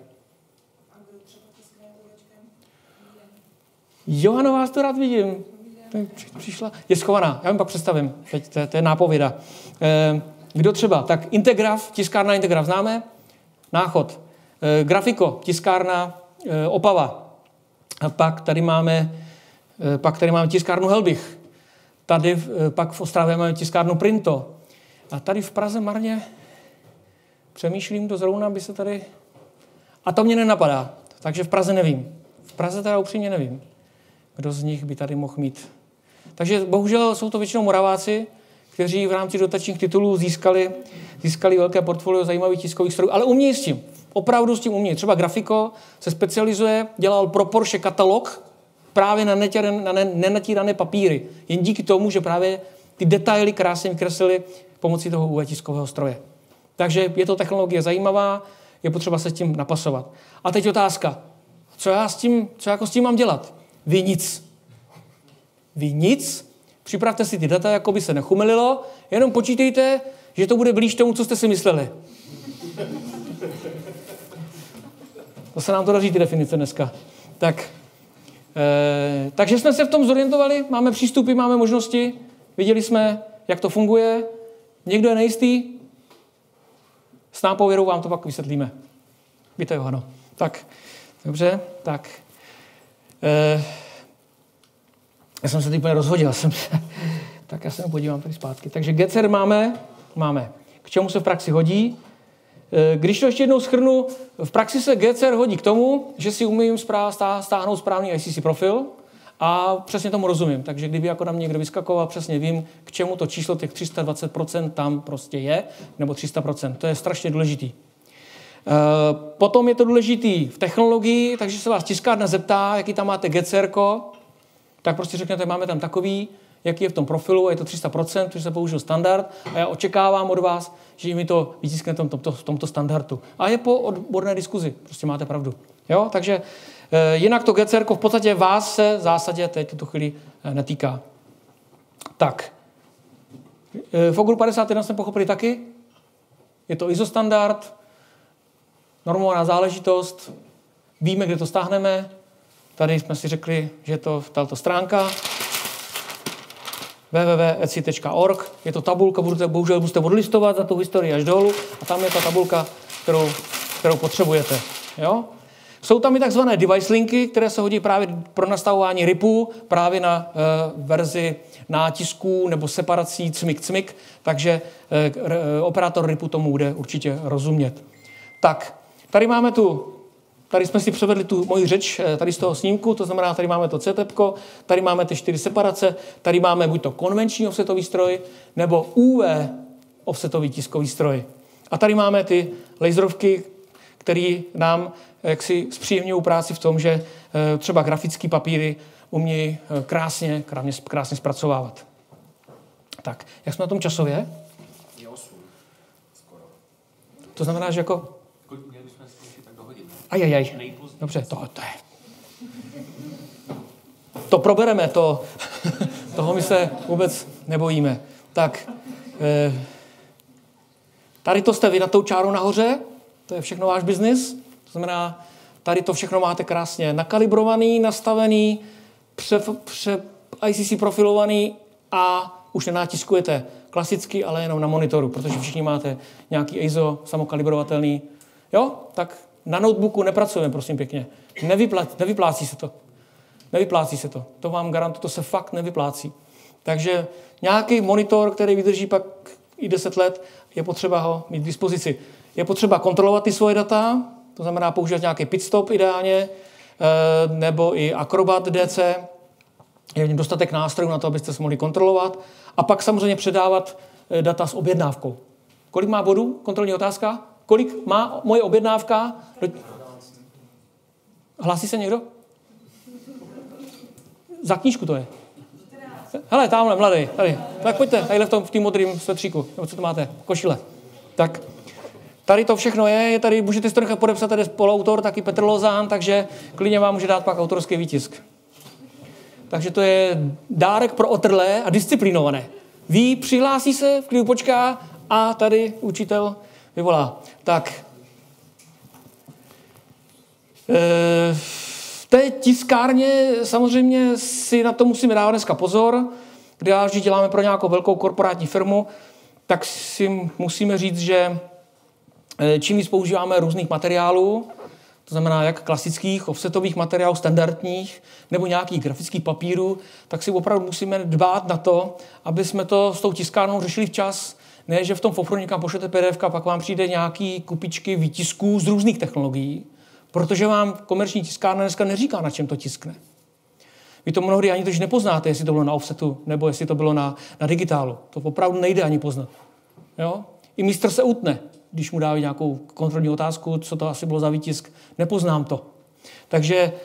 Johano, vás to rád vidím. Přišla. Je schovaná, já vám pak představím. Teď to, to je nápověda. E, kdo třeba? Tak Integraf, tiskárna Integraf známe. Náchod. E, Grafiko, tiskárna e, Opava. A pak tady máme, e, pak tady máme tiskárnu Helbich. Tady e, pak v Ostravě máme tiskárnu Printo. A tady v Praze marně přemýšlím, to zrovna by se tady... A to mě nenapadá, takže v Praze nevím. V Praze teda upřímně nevím, kdo z nich by tady mohl mít. Takže bohužel jsou to většinou Moraváci, kteří v rámci dotačních titulů získali, získali velké portfolio zajímavých tiskových strojů, ale umějí s tím. Opravdu s tím umějí. Třeba Grafiko se specializuje, dělal pro Porsche katalog právě na, netěren, na nenatírané papíry. Jen díky tomu, že právě ty detaily krásně vykreslili pomocí toho U V tiskového stroje. Takže je to technologie zajímavá, je potřeba se s tím napasovat. A teď otázka, co já s tím, co jako s tím mám dělat? Vy nic. Vy nic. Připravte si ty data, jako by se nechumelilo, jenom počítejte, že to bude blíž tomu, co jste si mysleli. To se nám to daří, ty definice dneska. Tak, eh, takže jsme se v tom zorientovali, máme přístupy, máme možnosti, viděli jsme, jak to funguje. Někdo je nejistý? S nápovědou vám to pak vysvětlíme. Víte, Johano. Tak, dobře, tak. Eh, já jsem se teď úplně rozhodil. Jsem se, tak já se podívám tady zpátky. Takže G C R máme, máme. K čemu se v praxi hodí? Eh, když to ještě jednou shrnu, v praxi se G C R hodí k tomu, že si umím stáhnout správný I C C profil a přesně tomu rozumím. Takže kdyby jako na mě někdo vyskakoval, přesně vím, k čemu to číslo těch tři sta dvacet procent tam prostě je, nebo tři sta procent. To je strašně důležitý. Potom je to důležitý v technologii, takže se vás tiskárna zeptá, jaký tam máte G C R ko, tak prostě řeknete, máme tam takový, jaký je v tom profilu, a je to tři sta procent, což se použil standard a já očekávám od vás, že mi to vytisknete v tomto, v tomto standardu. A je po odborné diskuzi, prostě máte pravdu. Jo? Takže e, jinak to G C R ko v podstatě vás se v zásadě teď tuto chvíli e, netýká. Tak. E, v Ogru padesát jedna jsme pochopili taky. Je to I S O standard, normovaná záležitost, víme, kde to stáhneme. Tady jsme si řekli, že je to tato stránka. w w w tečka etsy tečka org. Je to tabulka, budete, bohužel musíte odlistovat za tu historii až dolů a tam je ta tabulka, kterou, kterou potřebujete. Jo? Jsou tam i takzvané device linky, které se hodí právě pro nastavování R I Pů, právě na uh, verzi nátisků nebo separací cmik cmik, takže uh, operátor R I Pů tomu bude určitě rozumět. Tak, tady máme tu, tady jsme si převedli tu moji řeč tady z toho snímku, to znamená, tady máme to C T P ko, tady máme ty čtyři separace, tady máme buď to konvenční offsetový stroj, nebo U V offsetový tiskový stroj. A tady máme ty laserovky, které nám jaksi zpříjemňují práci v tom, že třeba grafické papíry umějí krásně, krásně, krásně zpracovávat. Tak, jak jsme na tom časově? Je osm. Skoro. To znamená, že jako... Měli bychom skončit tak do hodiny. Ajajaj. Dobře, to, to je... To probereme, to, toho my se vůbec nebojíme. Tak, eh, tady to jste vy na tou čárou nahoře, to je všechno váš biznis. To znamená, tady to všechno máte krásně nakalibrovaný, nastavený, pře, pře, I C C profilovaný a už nenátiskujete klasicky, ale jenom na monitoru, protože všichni máte nějaký I S O samokalibrovatelný. Jo? Tak na notebooku nepracujeme, prosím pěkně. Nevyplácí, nevyplácí se to. Nevyplácí se to. To vám garantuju, to se fakt nevyplácí. Takže nějaký monitor, který vydrží pak i deset let, je potřeba ho mít k dispozici. Je potřeba kontrolovat ty svoje data, to znamená používat nějaký pitstop ideálně, nebo i Acrobat D C. Je dostatek nástrojů na to, abyste se mohli kontrolovat. A pak samozřejmě předávat data s objednávkou. Kolik má bodů? Kontrolní otázka. Kolik má moje objednávka? Hlásí se někdo? Za knížku to je. Hele, tamhle, mladý, tady. Tak pojďte, tadyhle v tom, v tým modrým svetříku. Nebo co to máte? Košile. Tak, tady to všechno je, je tady, můžete si to nechat podepsat, tady je spoluautor, taky Petr Lozán, takže klidně vám může dát pak autorský výtisk. Takže to je dárek pro otrlé a disciplinované. Ví, přihlásí se, v klidu počká a tady učitel vyvolá. Tak. E, v té tiskárně samozřejmě si na to musíme dávat dneska pozor. Když děláme pro nějakou velkou korporátní firmu, tak si musíme říct, že čím víc používáme různých materiálů, to znamená jak klasických offsetových materiálů, standardních, nebo nějakých grafických papírů, tak si opravdu musíme dbát na to, aby jsme to s tou tiskárnou řešili včas. Ne, že v tom fofru někam pošlete P D F, pak vám přijde nějaký kupičky výtisků z různých technologií, protože vám komerční tiskárna dneska neříká, na čem to tiskne. Vy to mnohdy ani tož nepoznáte, jestli to bylo na offsetu, nebo jestli to bylo na, na digitálu. To opravdu nejde ani poznat. Jo? I mistr se utne, když mu dávají nějakou kontrolní otázku, co to asi bylo za výtisk, nepoznám to. Takže e,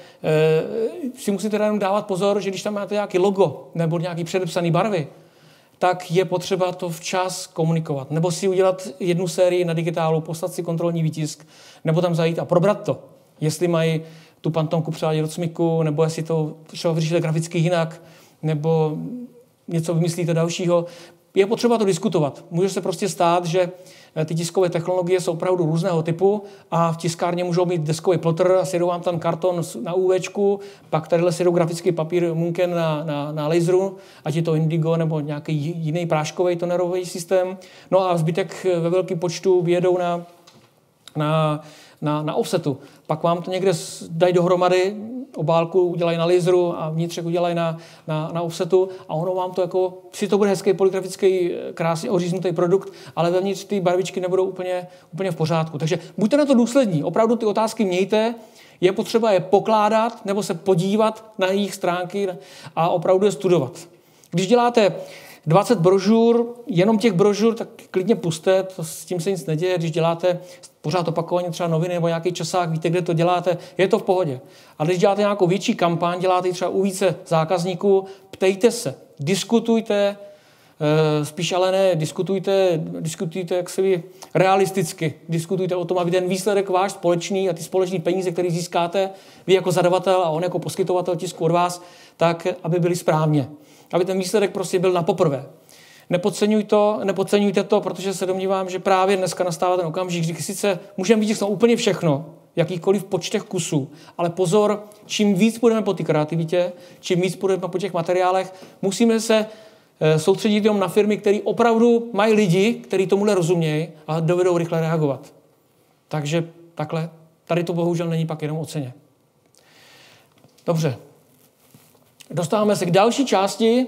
si musíte jenom dávat pozor, že když tam máte nějaký logo nebo nějaký předepsaný barvy, tak je potřeba to včas komunikovat. Nebo si udělat jednu sérii na digitálu, poslat si kontrolní výtisk, nebo tam zajít a probrat to. Jestli mají tu pantomku převádět do cmiku, nebo jestli to třeba vyřešíte graficky jinak, nebo něco vymyslíte dalšího. Je potřeba to diskutovat. Může se prostě stát, že ty tiskové technologie jsou opravdu různého typu a v tiskárně můžou mít deskový plotter a sjedou vám tam karton na UVčku, pak tadyhle sjedou grafický papír Munken na, na, na laseru, ať je to Indigo nebo nějaký jiný práškový tonerový systém. No a zbytek ve velkém počtu vyjedou na, na, na, na offsetu. Pak vám to někde dají dohromady, obálku udělají na laseru a vnitřek udělají na, na, na offsetu a ono vám to jako, si to bude hezký polygrafický, krásně oříznutý produkt, ale vevnitř ty barvičky nebudou úplně, úplně v pořádku. Takže buďte na to důslední, opravdu ty otázky mějte, je potřeba je pokládat nebo se podívat na jejich stránky a opravdu je studovat. Když děláte dvacet brožur, jenom těch brožur, tak klidně pusťte, to, s tím se nic neděje. Když děláte pořád opakovaně třeba noviny nebo nějaký časák, víte, kde to děláte, je to v pohodě. A když děláte nějakou větší kampaň, děláte ji třeba u více zákazníků, ptejte se, diskutujte, spíš ale ne, diskutujte, diskutujte jak se ví, realisticky, diskutujte o tom, aby ten výsledek váš společný a ty společné peníze, které získáte, vy jako zadavatel a on jako poskytovatel tisku od vás, tak aby byly správně. Aby ten výsledek prostě byl na poprvé. Nepodceňuj to, nepodceňujte to, protože se domnívám, že právě dneska nastává ten okamžik, kdy sice můžeme vytisknout úplně všechno, jakýkoliv počtech kusů, ale pozor, čím víc půjdeme po té kreativitě, čím víc půjdeme po těch materiálech, musíme se soustředit jenom na firmy, které opravdu mají lidi, kteří tomuhle rozumějí a dovedou rychle reagovat. Takže takhle, tady to bohužel není pak jenom o ceně. Dobře. Dostáváme se k další části.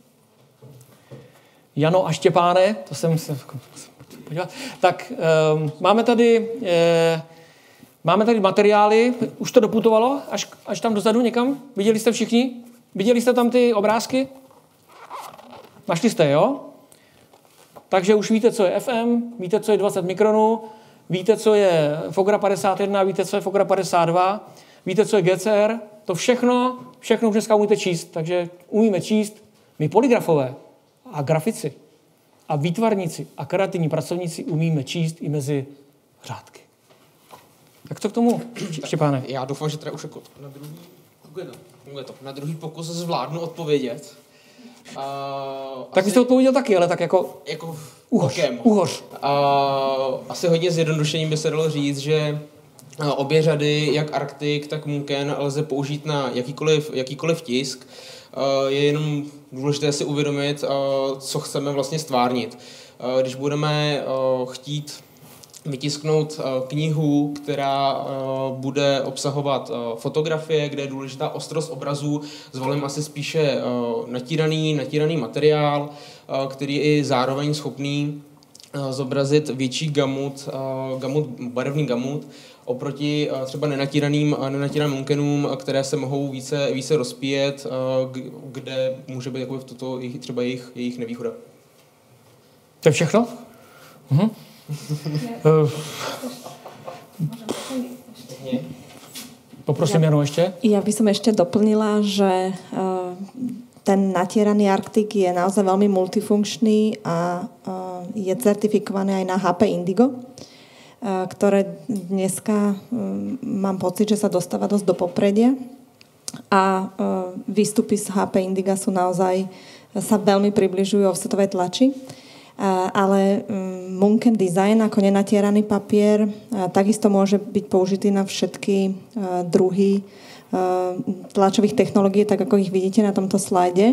Jano a Štěpáne, to jsem se podívat. Tak um, máme tady eh, máme tady materiály. Už to doputovalo až, až tam dozadu někam? Viděli jste všichni? Viděli jste tam ty obrázky? Našli jste, jo? Takže už víte, co je F M, víte, co je dvacet mikronů, víte, co je Fogra padesát jedna, víte, co je Fogra padesát dva, víte, co je G C R. To všechno, všechno už dneska umíte číst. Takže umíme číst my polygrafové a grafici a výtvarníci a kreativní pracovníci umíme číst i mezi řádky. Tak co k tomu, Štěpáne? Já doufám, že teda už jako na druhý, funguje to, na druhý pokus zvládnu odpovědět. Uh, tak asi, jste odpověděl taky, ale tak jako... Jako uhoř, okem. uhoř. Uh, asi hodně zjednodušením by se dalo říct, že obě řady, jak Arctic, tak Munken, lze použít na jakýkoliv, jakýkoliv tisk. Uh, je jenom důležité si uvědomit, uh, co chceme vlastně stvárnit. Uh, když budeme uh, chtít vytisknout knihu, která bude obsahovat fotografie, kde je důležitá ostrost obrazů. Zvolím asi spíše natíraný, natíraný materiál, který je i zároveň schopný zobrazit větší gamut, gamut barevný gamut, oproti třeba nenatíraným, nenatíraným munkenům, které se mohou více, více rozpíjet, kde může být jako toto třeba jejich, jejich nevýhoda. To je všechno? Mhm. Poprosím Janu ještě. Ja by som ešte doplnila, že ten natieraný Arctic je naozaj veľmi multifunkčný a je certifikovaný aj na H P Indigo, ktoré dneska mám pocit, že sa dostáva dosť do popredia. A výstupy z H P Indiga sú naozaj, sa veľmi približujú offsetovej tlači. Ale Munken Design ako nenatieraný papier takisto môže byť použitý na všetky druhy tlačových technológií, tak ako ich vidíte na tomto slajde.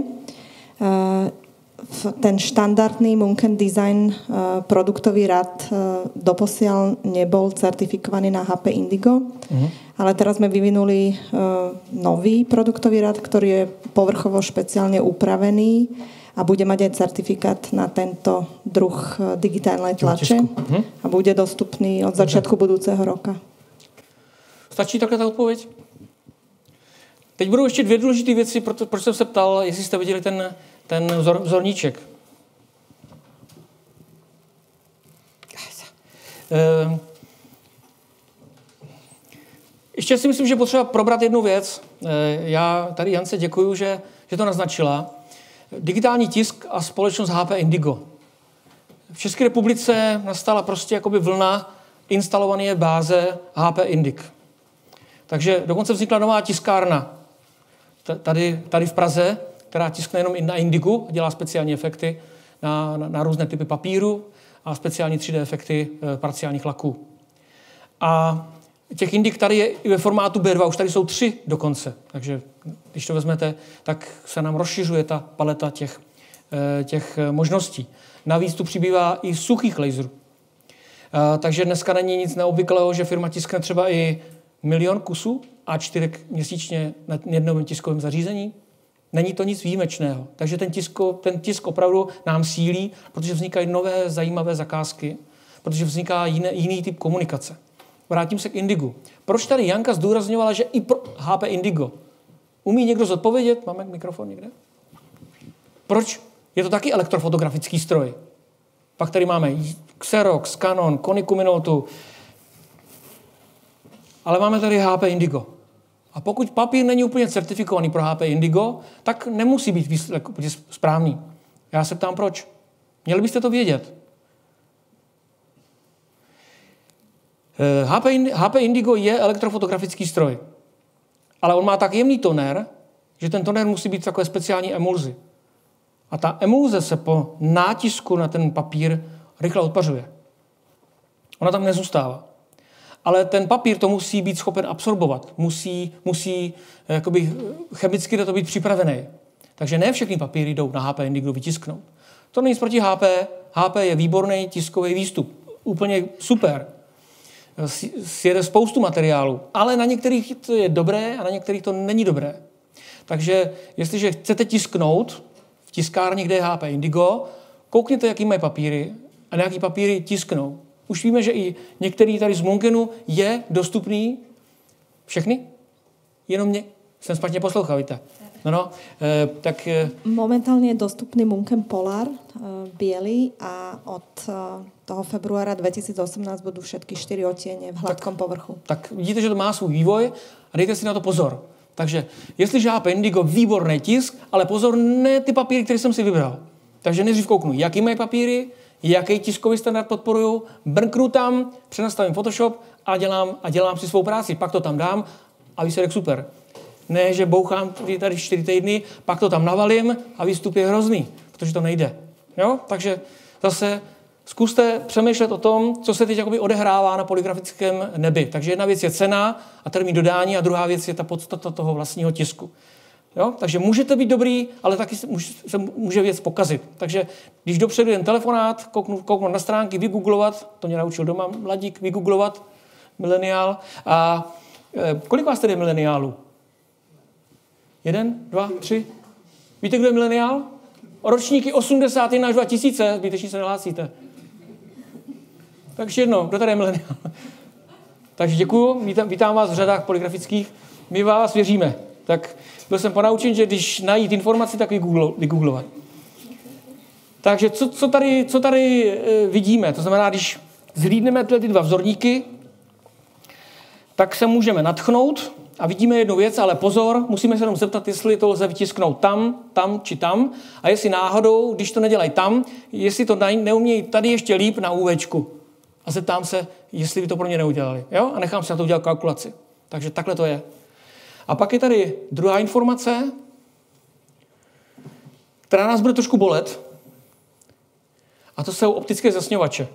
Ten štandardný Munken Design produktový rad doposiaľ nebol certifikovaný na H P Indigo, uh-huh. ale teraz sme vyvinuli nový produktový rad, ktorý je povrchovo špeciálne upravený a bude mať aj certifikát na tento druh digitálnej tlače a bude dostupný od začiatku budúceho roka. Stačí takhle ta odpověď? Teď budou ještě dvě důležité věci, proto, proč jsem se ptal, jestli jste viděli ten, ten vzor, vzorníček. Ehm. Ještě si myslím, že potřeba probrat jednu věc. Já tady Jance děkuju, že, že to naznačila. Digitální tisk a společnost H P Indigo. V České republice nastala prostě jakoby vlna instalované báze H P Indig. Takže dokonce vznikla nová tiskárna tady, tady v Praze, která tiskne jenom na Indigu, dělá speciální efekty na, na, na různé typy papíru a speciální tři dé efekty e, parciálních laků. A těch Indig tady je i ve formátu B dva, už tady jsou tři dokonce. Takže když to vezmete, tak se nám rozšiřuje ta paleta těch, těch možností. Navíc tu přibývá i suchých laserů. Takže dneska není nic neobvyklého, že firma tiskne třeba i milion kusů A čtyři měsíčně na jednom tiskovém zařízení. Není to nic výjimečného. Takže ten, tisko, ten tisk opravdu nám sílí, protože vznikají nové zajímavé zakázky, protože vzniká jiné, jiný typ komunikace. Vrátím se k Indigu. Proč tady Janka zdůrazňovala, že i pro H P Indigo umí někdo zodpovědět? Máme mikrofon někde? Proč? Je to taky elektrofotografický stroj. Pak tady máme Xerox, Canon, Konica Minolta. Ale máme tady H P Indigo. A pokud papír není úplně certifikovaný pro H P Indigo, tak nemusí být výsledek správný. Já se ptám, proč? Měli byste to vědět. H P Indigo je elektrofotografický stroj. Ale on má tak jemný toner, že ten toner musí být v takové speciální emulzi. A ta emulze se po nátisku na ten papír rychle odpařuje. Ona tam nezůstává. Ale ten papír to musí být schopen absorbovat. Musí, musí jakoby chemicky to být připravený. Takže ne všechny papíry jdou na H P Indigo vytisknout. To není proti H P. H P je výborný tiskový výstup. Úplně super. Sjede spoustu materiálů. Ale na některých to je dobré a na některých to není dobré. Takže jestliže chcete tisknout v tiskárně, kde je H P Indigo, koukněte, jaký mají papíry a na jaký papíry tisknou. Už víme, že i některý tady z Munkenu je dostupný. Všechny? Jenom mě. Jsem špatně poslouchal, víte. No, no, e, tak... E... Momentálně je dostupný Munken Polar, e, bielý a od e, toho februára dvetisícosmnásť budú všetky štyri odtiene v hladkom tak, povrchu. Tak vidíte, že to má svůj vývoj a dejte si na to pozor. Takže jestliže H P Indigo, výborný tisk, ale pozor, ne ty papíry, které jsem si vybral. Takže nejdřív kouknu, jaký mají papíry, jaký tiskový standard podporují, brnknu tam, přenastavím Photoshop a dělám, a dělám si svou práci. Pak to tam dám a výsledek super. Ne, že bouchám tady čtyři týdny, pak to tam navalím a výstup je hrozný, protože to nejde. Jo? Takže zase zkuste přemýšlet o tom, co se teď jakoby odehrává na polygrafickém nebi. Takže jedna věc je cena a termín dodání a druhá věc je ta podstata toho vlastního tisku. Jo? Takže můžete být dobrý, ale taky se může věc pokazit. Takže když dopředu jen telefonát, kouknu, kouknu na stránky, vygooglovat, to mě naučil doma mladík, vygooglovat, mileniál. A e, kolik vás tedy je mileniálů? Jeden, dva, tři. Víte, kdo je mileniál? Ročníky osmdesát jedna až dva tisíce, zbytečně se nehlásíte. Takže jedno, kdo tady je mileniál? Takže děkuju, vítám, vítám vás v řadách polygrafických. My vás věříme. Tak byl jsem ponaučen, že když najít informaci, tak vygooglovat. Takže co, co, tady, co tady e, vidíme? To znamená, když zhlídneme ty dva vzorníky, tak se můžeme nadchnout a vidíme jednu věc, ale pozor, musíme se jenom zeptat, jestli to lze vytisknout tam, tam či tam a jestli náhodou, když to nedělají tam, jestli to neumějí tady ještě líp na úvečku. A zeptám se, jestli by to pro mě neudělali. Jo? A nechám se na to udělat kalkulaci. Takže takhle to je. A pak je tady druhá informace, která nás bude trošku bolet. A to jsou optické zasněvače.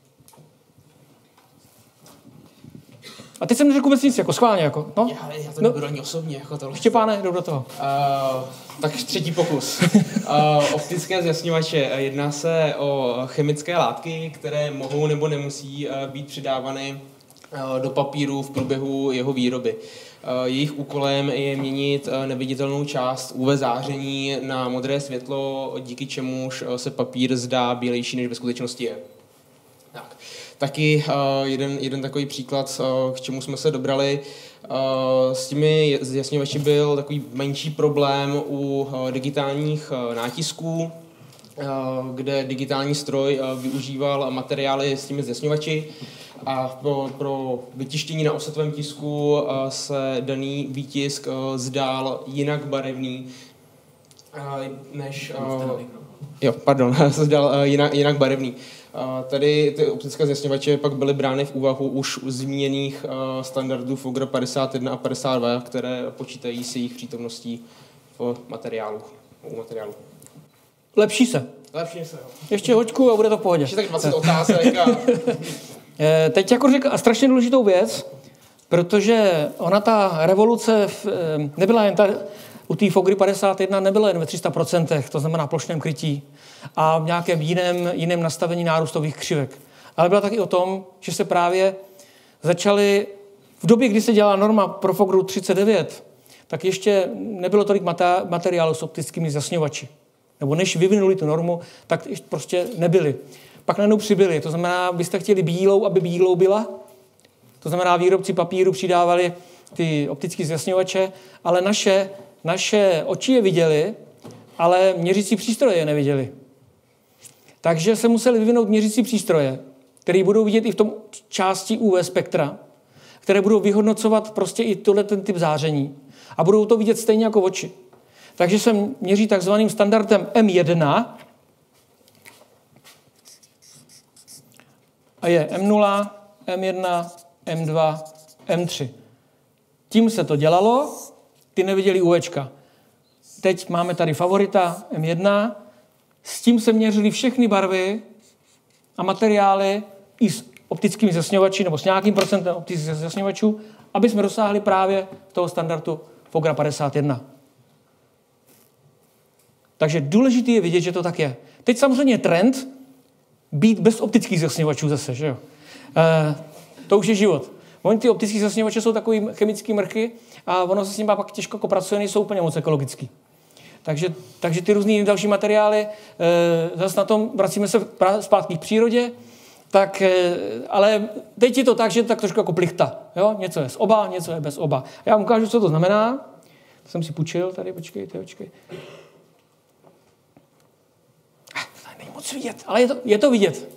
A teď jsem neřekl vůbec nic, jako schválně. Jako, no? Já, já to no. nebudu ani osobně. Jako tohle. Štěpáne, jdu do toho. Uh, tak třetí pokus. uh, optické zjasňovače. Jedná se o chemické látky, které mohou nebo nemusí uh, být přidávány uh, do papíru v průběhu jeho výroby. Uh, jejich úkolem je měnit uh, neviditelnou část U V záření na modré světlo, díky čemuž uh, se papír zdá bělejší, než ve skutečnosti je. Tak. Taky uh, jeden, jeden takový příklad, uh, k čemu jsme se dobrali. Uh, s těmi zjasňovači byl takový menší problém u uh, digitálních uh, nátisků, uh, kde digitální stroj uh, využíval materiály s těmi zjasňovači a pro, pro vytištění na offsetovém tisku uh, se daný výtisk uh, zdál jinak barevný, uh, než... Uh, jo, pardon, se zdál uh, jinak, jinak barevný. Uh, tady ty optické zjasňovače pak byly brány v úvahu už u zmíněných uh, standardů Fogra padesát jedna a padesát dva, které počítají s jejich přítomností v materiálu. U materiálu. Lepší se. Lepší se, jo. Ještě hoďku a bude to v pohodě. Ještě tak dvacet otázek. A... Teď jako řekl strašně důležitou věc, protože ona ta revoluce v, nebyla jen ta, u té Fogry padesát jedna nebyla jen ve tři sta procent, to znamená plošném krytí a v nějakém jiném, jiném nastavení nárůstových křivek. Ale byla taky o tom, že se právě začaly, v době, kdy se dělala norma pro Fogru třicet devět, tak ještě nebylo tolik materiálu s optickými zasňovači. Nebo než vyvinuli tu normu, tak prostě nebyly. Pak najednou přibyly. To znamená, byste chtěli bílou, aby bílou byla. To znamená, výrobci papíru přidávali ty optické zasňovače, ale naše, naše oči je viděly, ale měřící přístroje je neviděli. Takže se museli vyvinout měřící přístroje, které budou vidět i v tom části U V spektra, které budou vyhodnocovat prostě i tohle ten typ záření. A budou to vidět stejně jako oči. Takže se měří takzvaným standardem M jedna a je M nula, M jedna, M dva, M tři. Tím se to dělalo, ty neviděli UVčka. Teď máme tady favorita M jedna, s tím se měřily všechny barvy a materiály i s optickými zasňovači nebo s nějakým procentem optických zasňovačů, aby jsme dosáhli právě toho standardu Fogra padesát jedna. Takže důležité je vidět, že to tak je. Teď samozřejmě je trend být bez optických zasněvačů zase, že jo. E, to už je život. Oni ty optické zasněvače jsou takový chemický mrchy a ono se s nimi pak těžko pracuje, nejsou úplně moc ekologický. Takže, takže ty různý další materiály, e, zase na tom vracíme se zpátky k přírodě, tak, e, ale teď je to tak, že je to tak trošku jako plichta. Jo? Něco je z oba, něco je bez oba. Já vám ukážu, co to znamená. To jsem si půjčil, tady, počkejte, počkej. Tady není moc vidět, ale je to, je to vidět.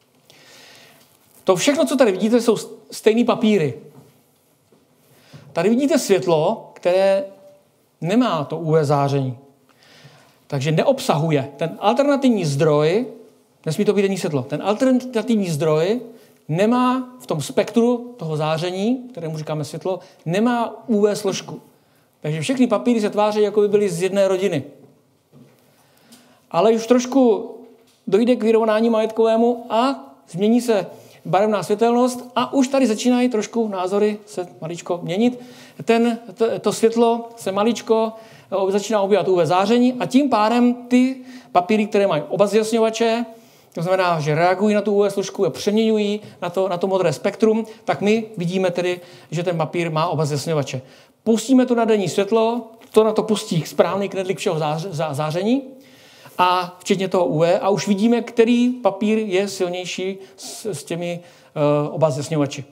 To všechno, co tady vidíte, jsou stejný papíry. Tady vidíte světlo, které nemá to U V záření. Takže neobsahuje. Ten alternativní zdroj, nesmí to být denní světlo, ten alternativní zdroj nemá v tom spektru toho záření, kterému říkáme světlo, nemá U V složku. Takže všechny papíry se tváří, jako by byly z jedné rodiny. Ale už trošku dojde k vyrovnání majetkovému a změní se barevná světelnost a už tady začínají trošku názory se maličko měnit. Ten, to, to světlo se maličko začíná objevat U V záření a tím pádem ty papíry, které mají oba zjasňovače, to znamená, že reagují na tu U V složku a přeměňují na to, na to modré spektrum, tak my vidíme tedy, že ten papír má oba zjasňovače. Pustíme to na denní světlo, to na to pustí správný knedlík všeho záření, a včetně toho U V, a už vidíme, který papír je silnější s, s těmi uh, oba zjasňovači.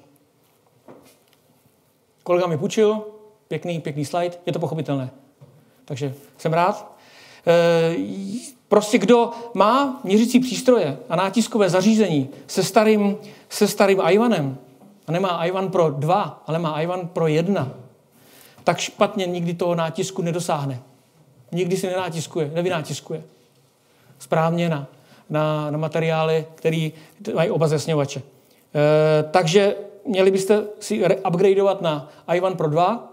Kolega mi půjčil, pěkný, pěkný slide, je to pochopitelné. Takže jsem rád. E, prostě kdo má měřící přístroje a nátiskové zařízení se starým, se starým iVanem, a nemá iVan Pro dva, ale má iVan Pro jedna, tak špatně nikdy toho nátisku nedosáhne. Nikdy si nenátiskuje, nevynátiskuje. Správně na, na, na materiály, které mají oba zjasňovače. E, takže měli byste si upgradeovat na iVan Pro dva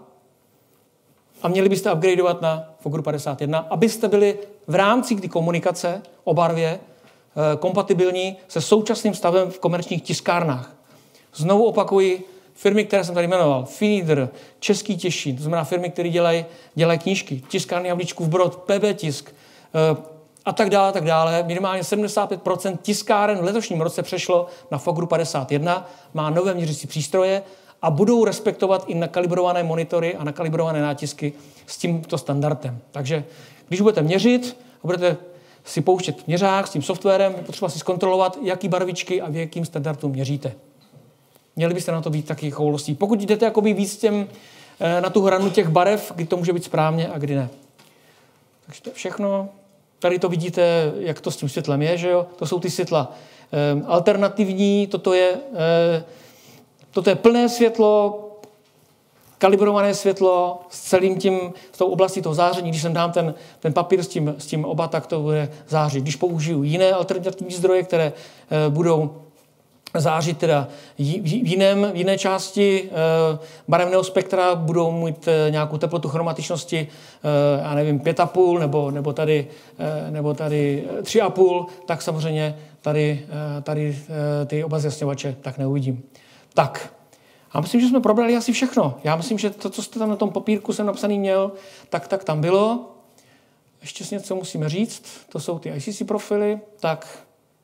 a měli byste upgradeovat na Fogru padesát jedna, abyste byli v rámci té komunikace o barvě e, kompatibilní se současným stavem v komerčních tiskárnách. Znovu opakuji, firmy, které jsem tady jmenoval, Finídr, Český Těšín, to znamená firmy, které dělají, dělají knížky, tiskárny Havlíčkův Brod, P B Tisk, e, a tak dále, tak dále. Minimálně sedmdesát pět procent tiskáren v letošním roce přešlo na Fogru padesát jedna, má nové měřící přístroje a budou respektovat i nakalibrované monitory a nakalibrované nátisky s tímto standardem. Takže když budete měřit a budete si pouštět měřák s tím softwarem, je potřeba si zkontrolovat, jaký barvičky a v jakým standardu měříte. Měli byste na to být taky choulostí. Pokud jdete jakoby víc těm, na tu hranu těch barev, kdy to může být správně a kdy ne. Takže to je všechno. Tady to vidíte, jak to s tím světlem je, že jo? To jsou ty světla e, alternativní, toto je, e, toto je plné světlo, kalibrované světlo s celým tím, s tou oblastí toho záření. Když sem dám ten, ten papír s tím, s tím oba, tak to bude zářit. Když použiju jiné alternativní zdroje, které e, budou zářit teda v, jiném, v jiné části e, barevného spektra, budou mít e, nějakou teplotu chromatičnosti, e, já nevím, pět a půl nebo, nebo tady, e, nebo tady tři a půl, tak samozřejmě tady, e, tady e, ty oba zjasňovače tak neuvidím. Tak, a myslím, že jsme probrali asi všechno. Já myslím, že to, co jste tam na tom papírku jsem napsaný měl, tak, tak tam bylo. Ještě si něco musíme říct, to jsou ty I C C profily, tak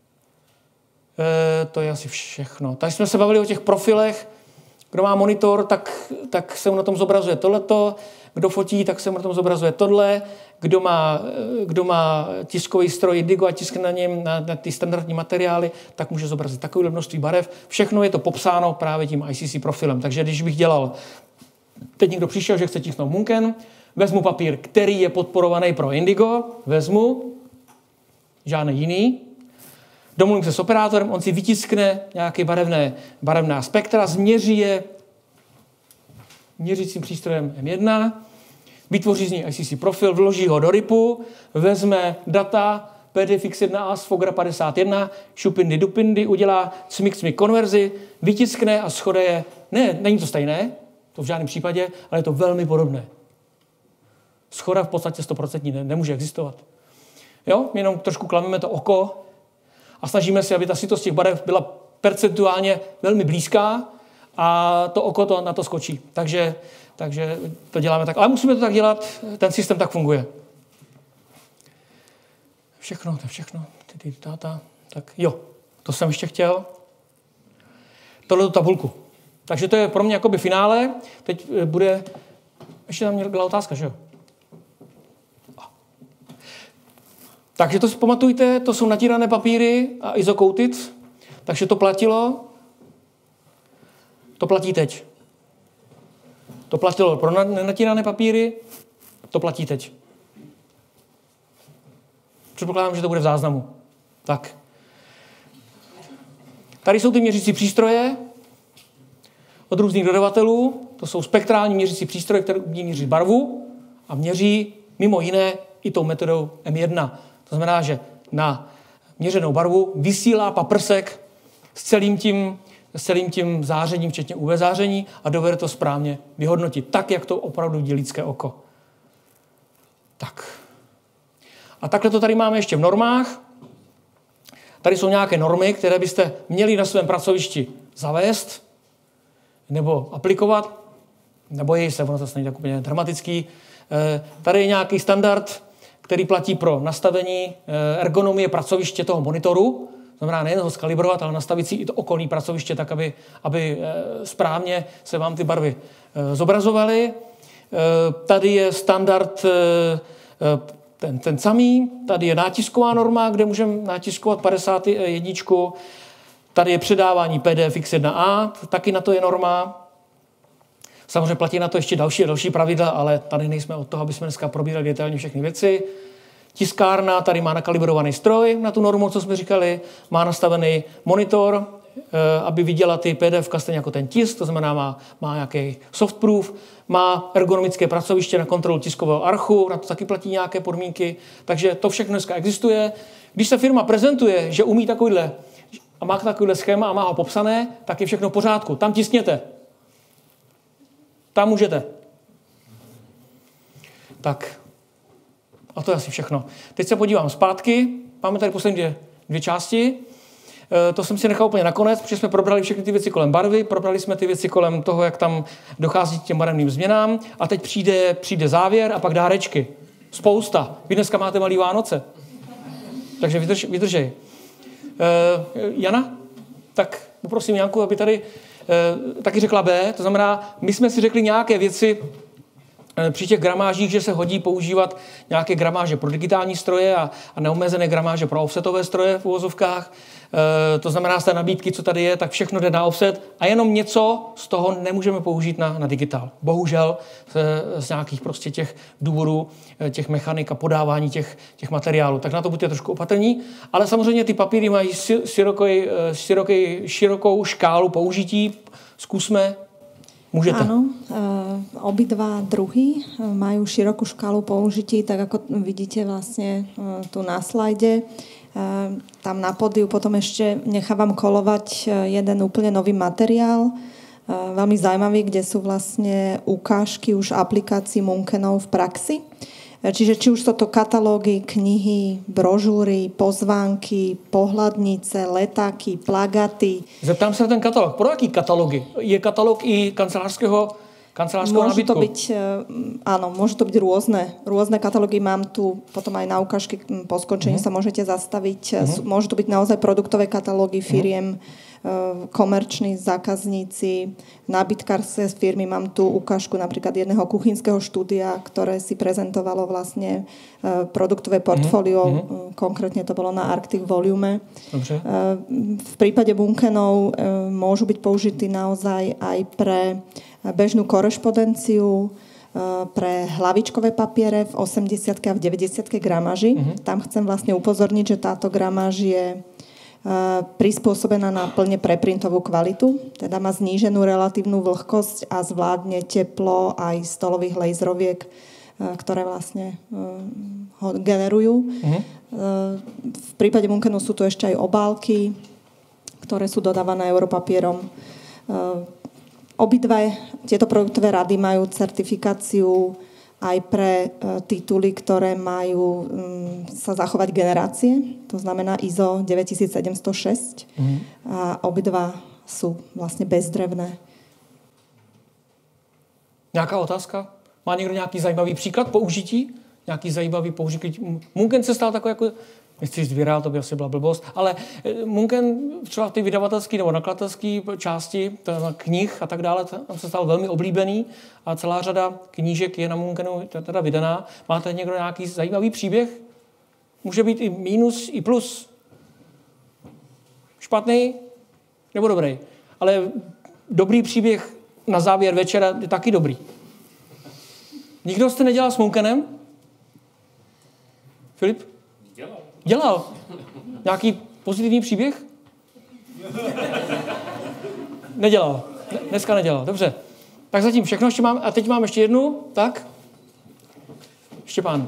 E, to je asi všechno. Takže jsme se bavili o těch profilech. Kdo má monitor, tak, tak se mu na tom zobrazuje tohleto. Kdo fotí, tak se mu na tom zobrazuje tohle. Kdo má, kdo má tiskový stroj Indigo a tiskne na něm na, na ty standardní materiály, tak může zobrazit takové množství barev. Všechno je to popsáno právě tím I C C profilem. Takže když bych dělal, teď někdo přišel, že chce tisknout Munken, vezmu papír, který je podporovaný pro Indigo, vezmu, žádný jiný, domluvím se s operátorem, on si vytiskne nějaké barevné, barevná spektra, změří je měřícím přístrojem M jedna, vytvoří z něj I C C profil, vloží ho do R I P u, vezme data P D F X jedna A z Fogra padesát jedna, šupindy dupindy, udělá cmik-cmik konverzi, vytiskne a schode je, ne, není to stejné, to v žádném případě, ale je to velmi podobné. Schoda v podstatě sto procent ne, nemůže existovat. Jo, jenom trošku klameme to oko, a snažíme se, aby ta sytost těch barev byla percentuálně velmi blízká a to oko to na to skočí. Takže, takže to děláme tak. Ale musíme to tak dělat, ten systém tak funguje. Všechno, to je všechno. Ty, ty, táta. Tak jo, to jsem ještě chtěl. Tohle tu tabulku. Takže to je pro mě jakoby finále. Teď bude... Ještě tam byla otázka, že jo? Takže to si pamatujte, to jsou natírané papíry a izocoated. Takže to platilo. To platí teď. To platilo pro nenatírané papíry, to platí teď. Předpokládám, že to bude v záznamu. Tak. Tady jsou ty měřící přístroje od různých dodavatelů. To jsou spektrální měřící přístroje, které umí měřit barvu a měří mimo jiné i tou metodou M jedna. To znamená, že na měřenou barvu vysílá paprsek s celým tím, s celým tím zářením, včetně U V záření, a dovede to správně vyhodnotit, tak, jak to opravdu vidí lidské oko. Tak. A takhle to tady máme ještě v normách. Tady jsou nějaké normy, které byste měli na svém pracovišti zavést nebo aplikovat. Nebojí se, ono zase není tak úplně dramatický. Tady je nějaký standard, který platí pro nastavení ergonomie pracoviště toho monitoru. Znamená nejen ho skalibrovat, ale nastavit si i to okolní pracoviště tak, aby, aby správně se vám ty barvy zobrazovaly. Tady je standard ten, ten samý. Tady je nátisková norma, kde můžeme nátiskovat padesát jedna. Tady je předávání P D F X jedna A, taky na to je norma. Samozřejmě platí na to ještě další další pravidla, ale tady nejsme od toho, aby jsme dneska probírali detailně všechny věci. Tiskárna tady má nakalibrovaný stroj na tu normu, co jsme říkali, má nastavený monitor, aby viděla ty P D F stejně jako ten tisk, to znamená má, má nějaký softproof, má ergonomické pracoviště na kontrolu tiskového archu, na to taky platí nějaké podmínky, takže to všechno dneska existuje. Když se firma prezentuje, že umí takovýhle a má takovýhle schéma a má ho popsané, tak je všechno v pořádku. Tam tiskněte. Tam můžete. Tak. A to je asi všechno. Teď se podívám zpátky. Máme tady poslední dvě, dvě části. E, to jsem si nechal úplně nakonec, protože jsme probrali všechny ty věci kolem barvy, probrali jsme ty věci kolem toho, jak tam dochází k těm barevným změnám. A teď přijde, přijde závěr a pak dárečky. Spousta. Vy dneska máte malý Vánoce. Takže vydrž, vydržej. E, Jana? Tak poprosím Janku, aby tady e, taky řekla B. To znamená, my jsme si řekli nějaké věci při těch gramážích, že se hodí používat nějaké gramáže pro digitální stroje a, a neomezené gramáže pro offsetové stroje v uvozovkách. E, to znamená, z té nabídky, co tady je, tak všechno jde na offset a jenom něco z toho nemůžeme použít na, na digitál. Bohužel z, z nějakých prostě těch důvodů, těch mechanik a podávání těch, těch materiálů. Tak na to buďte trošku opatrní. Ale samozřejmě ty papíry mají široký, široký, širokou škálu použití. Zkusme. Môžete. Áno, obidva druhy majú širokú škálu použití, tak ako vidíte vlastne tu na slajde. Tam na pódiu potom ešte nechávam kolovať jeden úplne nový materiál, veľmi zaujímavý, kde sú vlastne ukážky už aplikácií Munkenov v praxi. Čiže či už sú to katalógy, knihy, brožúry, pozvánky, pohľadnice, letáky, plagaty. Zeptám sa na ten katalóg. Pro aký katalógy? Je katalóg i kancelářského, kancelářského môžu nábytku? To byť, áno, môžu to byť rôzne. Rôzne katalógy mám tu, potom aj na ukážky po skončení mm. sa môžete zastaviť. Mm. Môžu to byť naozaj produktové katalógy firiem, mm. komerční zákazníci, nábytkárske firmy. Mám tu ukážku napríklad jedného kuchynského štúdia, ktoré si prezentovalo vlastne produktové portfólio. Mm-hmm. Konkrétne to bolo na Arctic Volume. Dobře. V prípade Munkenov môžu byť použití naozaj aj pre bežnú korešpondenciu, pre hlavičkové papiere v osemdesiatke a v deväťdesiatke gramáži. Mm-hmm. Tam chcem vlastne upozorniť, že táto gramáž je prispôsobená na plne preprintovú kvalitu, teda má zníženú relatívnu vlhkosť a zvládne teplo aj stolových laseroviek, ktoré vlastne ho generujú. Uh-huh. V prípade Munkenu sú tu ešte aj obálky, ktoré sú dodávané Europapierom. Obidve tieto produktové rady majú certifikáciu aj pre tituly, ktoré majú um, sa zachovať generácie. To znamená I S O deväťtisícsedemstošesť. Mm. A obidva sú vlastne bezdrevné. Nějaká otázka? Má někdo nějaký zajímavý příklad použití? Nějaký zajímavý použití? Munken se stal takový jako Myslíš zvěral, to by asi byla blbost. Ale Munken třeba ty vydavatelské nebo nakladatelské části knih a tak dále, tam se stal velmi oblíbený a celá řada knížek je na Munkenu teda vydaná. Máte někdo nějaký zajímavý příběh? Může být i mínus, i plus. Špatný nebo dobrý. Ale dobrý příběh na závěr večera je taky dobrý. Nikdo jste nedělal s Munkenem? Filip? Dělal. Dělal. Nějaký pozitivní příběh? Nedělal. Dneska nedělal. Dobře. Tak zatím všechno ještě mám. A teď mám ještě jednu. Tak? Štěpán.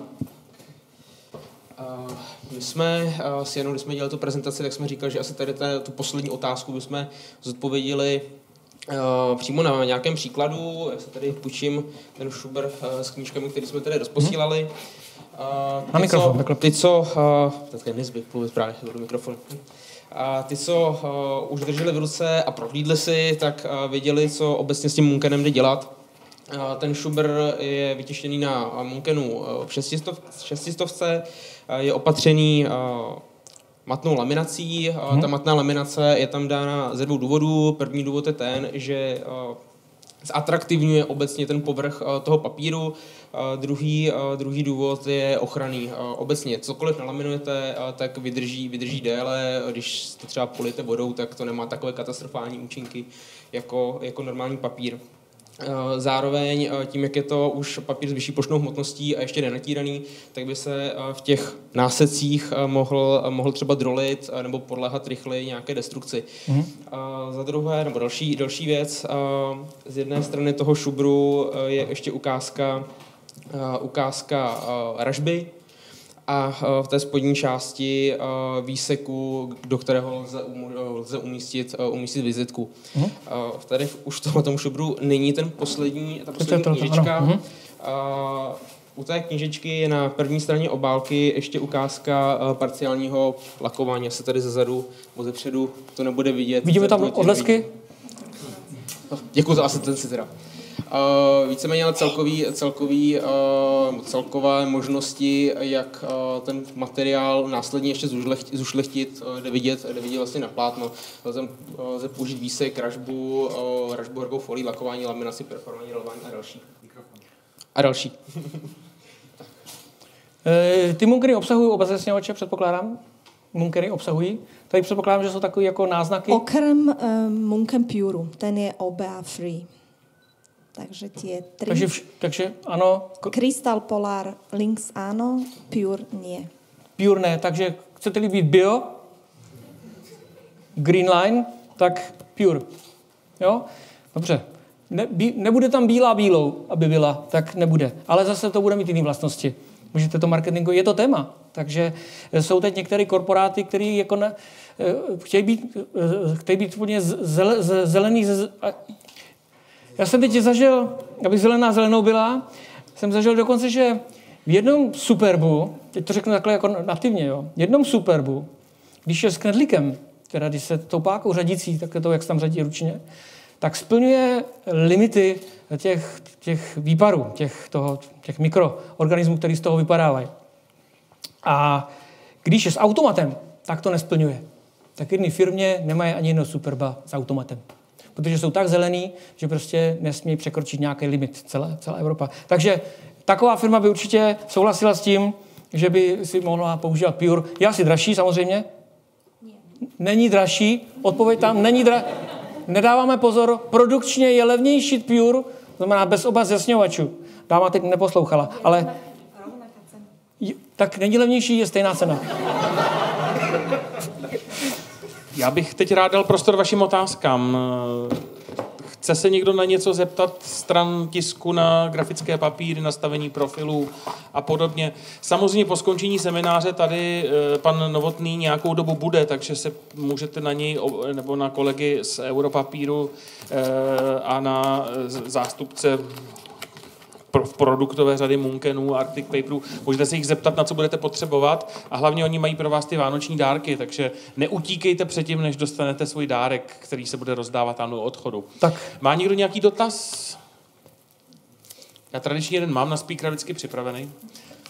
Uh, my jsme uh, s Janou, když jsme dělali tu prezentaci, tak jsme říkali, že asi tady ta, tu poslední otázku bychom zodpověděli uh, přímo na nějakém příkladu. Já se tady půjčím ten Schubert uh, s knížkami, které jsme tady rozposílali. Uh, na mikrofon. Co, ty, co... Uh, to je nezvyk, mluvit právě do mikrofonu. A ty, co uh, už drželi v ruce a prohlídli si, tak uh, věděli, co obecně s tím Munkenem jde dělat. Uh, ten Schubert je vytištěný na Munkenu uh, v šestistov, šestistovce, uh, je opatřený uh, matnou laminací. Uh, hmm. Ta matná laminace je tam dána ze dvou důvodů. První důvod je ten, že uh, zatraktivňuje obecně ten povrch uh, toho papíru. Uh, druhý, uh, druhý důvod je ochranný. Uh, obecně cokoliv nalaminujete, uh, tak vydrží, vydrží déle. Když to třeba polijete vodou, tak to nemá takové katastrofální účinky jako, jako normální papír. Zároveň tím, jak je to už papír s vyšší plošnou hmotností a ještě nenatíraný, tak by se v těch násecích mohl, mohl třeba drolit nebo podléhat rychleji nějaké destrukci. Mm-hmm. Za druhé, nebo další, další věc, z jedné strany toho šubru je ještě ukázka, ukázka ražby, a v té spodní části výseku, do kterého lze, um, lze umístit, umístit vizitku. Uh-huh. Tady už v tomhle šubru není ten poslední, ta poslední knížečka. Uh-huh. U té knížečky je na první straně obálky ještě ukázka parciálního lakování. Se tady zezadu nebo zepředu to nebude vidět. Vidíme tam odlesky? Děkuji za asistenci teda. Uh, víceméně ale celkový, celkový, uh, celkové možnosti, jak uh, ten materiál následně ještě zušlechtit, zušlechtit uh, jde vidět, jde vidět vlastně na plátno. Lze, uh, lze použít výsek, ražbu, uh, ražbu harbou folii, lakování, laminaci, perforování, rolování a další. A další. e, ty Munkeny obsahují obezesňovače, předpokládám? Munkeny obsahují? Tady předpokládám, že jsou takové jako náznaky? Okrem uh, Munken Pure, ten je O B A free. Takže tie tri. Takže, vš- takže ano. Crystal Polar Lynx áno, Pure nie. Pure ne, takže chcete-li být bio, Green Line, tak Pure. Jo? Dobře. Ne, bí, nebude tam bílá bílou, aby byla, tak nebude. Ale zase to bude mít jiné vlastnosti. Můžete to marketingu, je to téma. Takže jsou teď některé korporáty, které jako ne, chtějí být, chtějí být úplně zel, zelený. Z, Já jsem teď zažil, abych zelená zelenou byla, jsem zažil dokonce, že v jednom Superbu, teď to řeknu takhle jako nativně, jo, v jednom Superbu, když je s knedlíkem, teda když se tou pákou řadící, tak to, jak se tam řadí ručně, tak splňuje limity těch, těch výparů, těch, toho, těch mikroorganismů, které z toho vypadávají. A když je s automatem, tak to nesplňuje. Tak jedné firmě nemají ani jedno Superba s automatem. Protože jsou tak zelený, že prostě nesmí překročit nějaký limit celé, celá Evropa. Takže taková firma by určitě souhlasila s tím, že by si mohla používat Pure. Je asi dražší samozřejmě? Není dražší. Odpověď tam, není dražší. Nedáváme pozor, produkčně je levnější Pure, znamená bez oba zjasňovačů. Dáma teď neposlouchala, ale tak není levnější, je stejná cena. Já bych teď rád dal prostor vašim otázkám. Chce se někdo na něco zeptat stran tisku, na grafické papíry, nastavení profilů a podobně? Samozřejmě po skončení semináře tady pan Novotný nějakou dobu bude, takže se můžete na něj nebo na kolegy z Europapíru a na zástupce v produktové řady Munkenů, Arctic Paperů. Můžete se jich zeptat, na co budete potřebovat a hlavně oni mají pro vás ty vánoční dárky, takže neutíkejte předtím, než dostanete svůj dárek, který se bude rozdávat tam do odchodu. Tak. Má někdo nějaký dotaz? Já tradičně jeden mám na speakera vždycky připravený.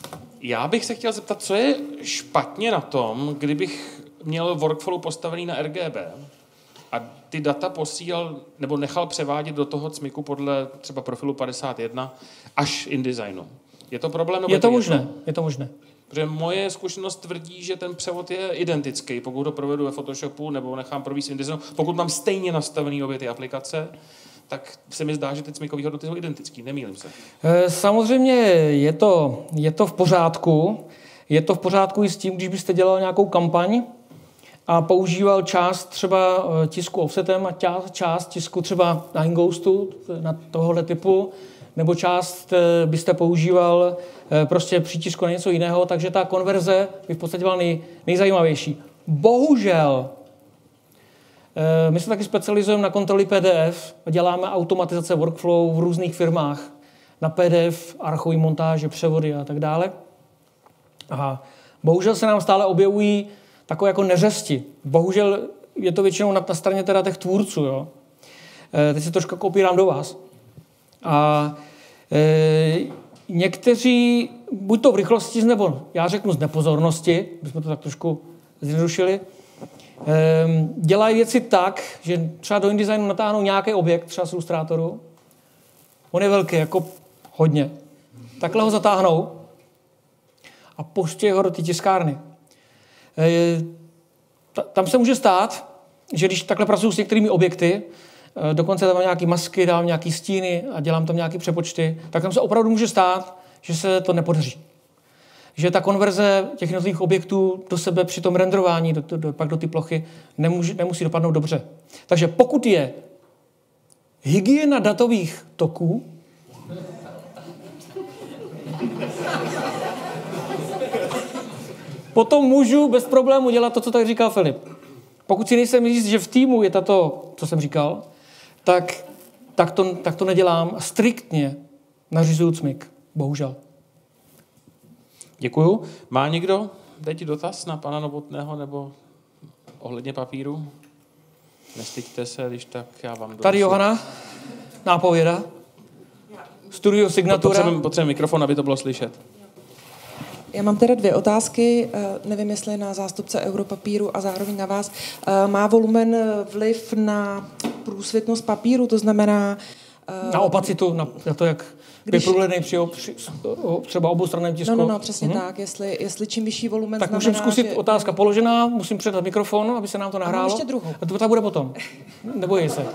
Já bych se chtěl zeptat, co je špatně na tom, kdybych měl workflow postavený na R G B a ty data posílal nebo nechal převádět do toho cmiku podle třeba profilu padesát jedna až InDesignu. Je to problém? Nebo je to je možné, to? je to možné. Protože moje zkušenost tvrdí, že ten převod je identický, pokud to provedu ve Photoshopu nebo nechám provést v InDesignu. Pokud mám stejně nastavený obě ty aplikace, tak se mi zdá, že ty cmikové hodnoty jsou identický, nemýlím se. Samozřejmě je to, je to v pořádku. Je to v pořádku i s tím, když byste dělal nějakou kampaň a používal část třeba tisku offsetem a část, část tisku třeba na Ingoustu, na tohohle typu, nebo část byste používal prostě přítisku na něco jiného, takže ta konverze by v podstatě byla nej, nejzajímavější. Bohužel, my se taky specializujeme na kontroly P D F, děláme automatizace workflow v různých firmách na P D F, archové montáže, převody a tak dále. A bohužel se nám stále objevují takové jako neřesti. Bohužel je to většinou na, na straně teda těch tvůrců. Jo. E, teď se trošku kopírám do vás. A e, někteří, buď to v rychlosti, nebo já řeknu z nepozornosti, bychom to tak trošku zjednodušili, e, dělají věci tak, že třeba do InDesignu natáhnou nějaký objekt, třeba z ilustrátoru. On je velký, jako hodně. Takhle ho zatáhnou a poštějí ho do té tiskárny. E, tam se může stát, že když takhle pracuju s některými objekty, e, dokonce tam mám nějaké masky, dám nějaké stíny a dělám tam nějaké přepočty, tak tam se opravdu může stát, že se to nepodaří. Že ta konverze těch jednotlivých objektů do sebe při tom renderování, do, do, pak do ty plochy, nemůže, nemusí dopadnout dobře. Takže pokud je hygiena datových toků, potom můžu bez problému dělat to, co tady říkal Filip. Pokud si nejsem jist, že v týmu je tato, co jsem říkal, tak, tak, to, tak to nedělám a striktně nařizuju cmik. Bohužel. Děkuju. Má někdo teď dotaz na pana Novotného nebo ohledně papíru? Nestyďte se, když tak já vám donesu. Tady Johana, nápověda. Studio Signatura. Potřebujeme potřebujem mikrofon, aby to bylo slyšet. Já mám teda dvě otázky, nevím, jestli na zástupce Europapíru a zároveň na vás. Má volumen vliv na průsvitnost papíru, to znamená... Na opacitu, na, na to, jak je průhledný při, při třeba oboustraném tisku. No, no, no, přesně mhm. tak. Jestli, jestli čím vyšší volumen tak znamená, můžeme zkusit že... otázka položená, musím předat mikrofon, aby se nám to nahrálo. A ještě druhou. A to bude potom. Nebojej se.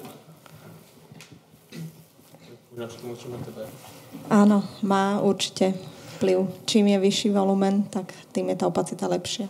Áno, má určite vplyv. Čím je vyšší volumen, tak tým je ta opacita lepšia.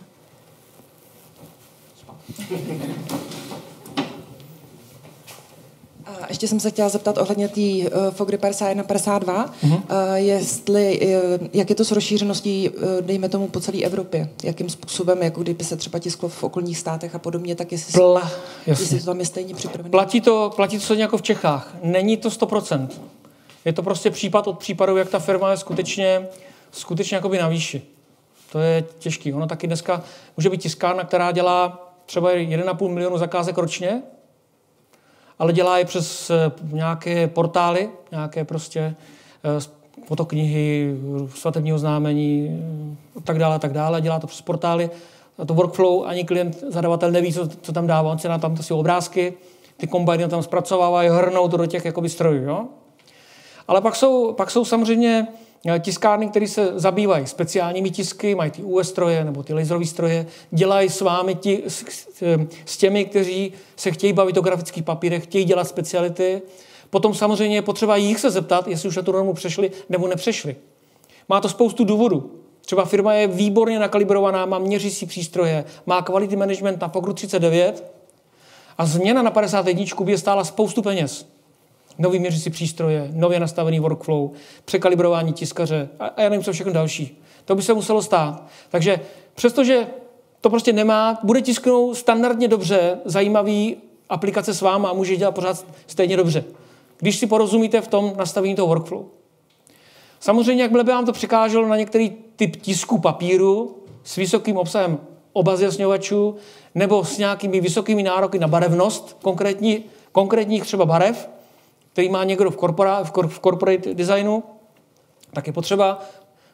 A ještě jsem se chtěla zeptat ohledně té uh, Fogry padesát jedna padesát dva, uh-huh. uh, jestli, uh, jak je to s rozšířeností, uh, dejme tomu, po celé Evropě. Jakým způsobem, jako kdyby se třeba tisklo v okolních státech a podobně, tak jestli, Pla, jestli to tam je stejně připravené. Platí to, platí to stejně jako v Čechách. Není to sto procent. Je to prostě případ od případu, jak ta firma je skutečně, skutečně jakoby na výši. To je těžký. Ono taky dneska může být tiskárna, která dělá třeba jeden a půl milionu zakázek ročně, ale dělá je přes nějaké portály, nějaké prostě fotoknihy, svatebního znamení a tak dále, a tak dále. Dělá to přes portály. A to workflow ani klient, zadavatel neví, co, co tam dává. On si na tam to si obrázky, ty kombajny tam zpracovávají, hrnou to do těch jakoby strojů. Jo? Ale pak jsou, pak jsou samozřejmě tiskárny, které se zabývají speciálními tisky, mají ty U S stroje nebo ty laserové stroje, dělají s vámi ti, s, s těmi, kteří se chtějí bavit o grafických papírech, chtějí dělat speciality. Potom samozřejmě je potřeba jich se zeptat, jestli už na tu normu přešli nebo nepřešli. Má to spoustu důvodů. Třeba firma je výborně nakalibrovaná, má měřící přístroje, má quality management na Fogru třicet devět a změna na padesát jedna by je stála spoustu peněz. Nový měřící přístroje, nově nastavený workflow, překalibrování tiskaře a, a já nevím, co všechno další. To by se muselo stát. Takže přestože to prostě nemá, bude tisknout standardně dobře zajímavý aplikace s váma a může dělat pořád stejně dobře. Když si porozumíte v tom nastavení toho workflow. Samozřejmě, jakmile by vám to překáželo na některý typ tisku papíru s vysokým obsahem obazjasňovačů nebo s nějakými vysokými nároky na barevnost konkrétní, konkrétních třeba barev, který má někdo v, korpora, v corporate designu, tak je potřeba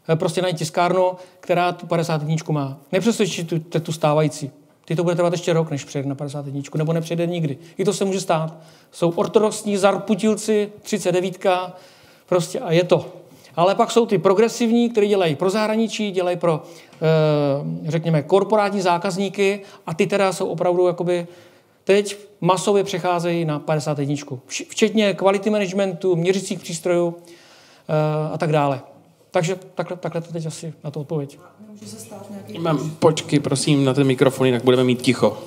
prostě najít tiskárnu, která tu padesát jedna má. Nepřesvědčit tu, tu stávající. Ty to bude trvat ještě rok, než přejde na padesát jedna, nebo nepřejde nikdy. I to se může stát. Jsou ortodoxní zarputilci, třicet devět, prostě a je to. Ale pak jsou ty progresivní, kteří dělají pro zahraničí, dělají pro, e, řekněme, korporátní zákazníky a ty teda jsou opravdu jakoby teď masově přecházejí na padesát jedna. Včetně kvality managementu, měřicích přístrojů e, a tak dále. Takže takhle, takhle to teď asi na to odpověď. Nemůže se stát nějaký... Mám počky, prosím, na ten mikrofon, jinak budeme mít ticho.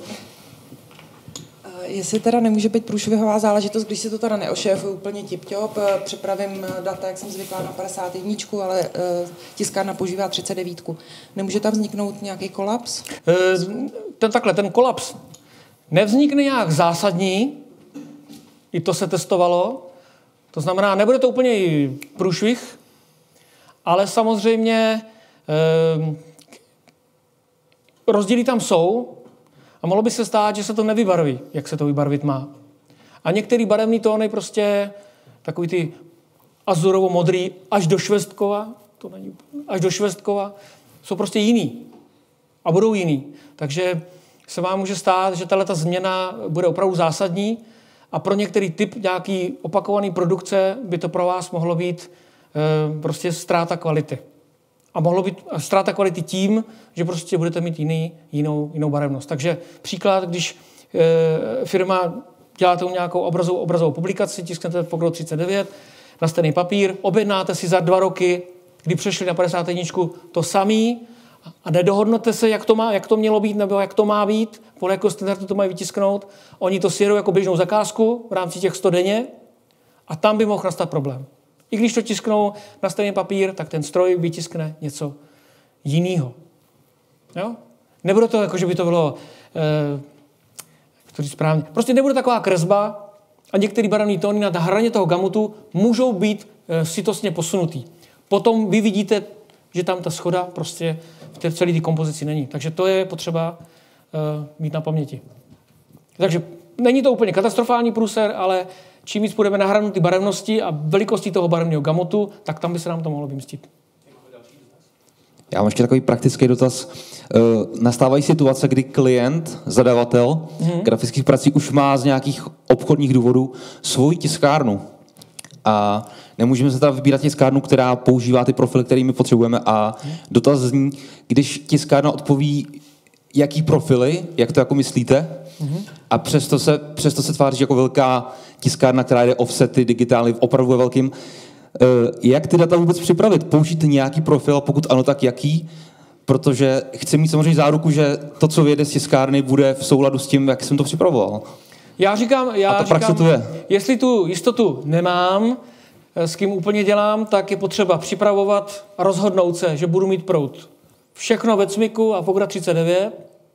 Jestli teda nemůže být průšvihová záležitost, když si to teda neošéfuji úplně tip-top, přepravím data, jak jsem zvyklá, na padesát jedna, ale tiskárna používá třicet devět. Nemůže tam vzniknout nějaký kolaps? Ten takhle, ten kolaps nevznikne nějak zásadní, i to se testovalo, to znamená, nebude to úplně průšvih, ale samozřejmě eh, rozdíly tam jsou a mohlo by se stát, že se to nevybarví, jak se to vybarvit má. A některý barevný tóny prostě takový ty azurovo-modrý až do švestkova, to není až do švestkova, jsou prostě jiný a budou jiný. Takže se vám může stát, že tato změna bude opravdu zásadní a pro některý typ nějaký opakovaný produkce by to pro vás mohlo být e, prostě ztráta kvality. A mohlo být ztráta kvality tím, že prostě budete mít jiný, jinou, jinou barevnost. Takže příklad, když e, firma děláte nějakou obrazovou, obrazovou publikaci, tisknete Fogro třicet devět na stejný papír, objednáte si za dva roky, kdy přešli na padesát jedna to samý a nedohodnete se, jak to, má, jak to mělo být nebo jak to má být, podle jakého standardu to mají vytisknout. Oni to sjedou jako běžnou zakázku v rámci těch sto denně a tam by mohl nastat problém. I když to tisknou na stejný papír, tak ten stroj vytiskne něco jiného. Jo? Nebude to jako, že by to bylo eh, to říct správně. Prostě nebude taková kresba a některé barevné tóny na hraně toho gamutu můžou být eh, sitostně posunutý. Potom vy vidíte, že tam ta schoda prostě v té celé té kompozici není. Takže to je potřeba uh, mít na paměti. Takže není to úplně katastrofální průser, ale čím víc budeme na hranu ty barevnosti a velikosti toho barevného gamutu, tak tam by se nám to mohlo vymstit. Já mám ještě takový praktický dotaz. Nastávají situace, kdy klient, zadavatel mm-hmm. grafických prací už má z nějakých obchodních důvodů svoji tiskárnu. A nemůžeme se teda vybírat tiskárnu, která používá ty profily, které my potřebujeme. A dotaz zní, když tiskárna odpoví, jaký profily, jak to jako myslíte, mm-hmm. a přesto se, přesto se tváří jako velká tiskárna, která jde offsety, digitální, opravdu ve velkým. Jak ty data vůbec připravit? Použít nějaký profil, a pokud ano, tak jaký? Protože chci mít samozřejmě záruku, že to, co vyjede z tiskárny, bude v souladu s tím, jak jsem to připravoval. Já říkám, já a ta říkám, tu je. Jestli tu jistotu nemám, s kým úplně dělám, tak je potřeba připravovat a rozhodnout se, že budu mít proud. Všechno ve cviku a Fogra třicet devět.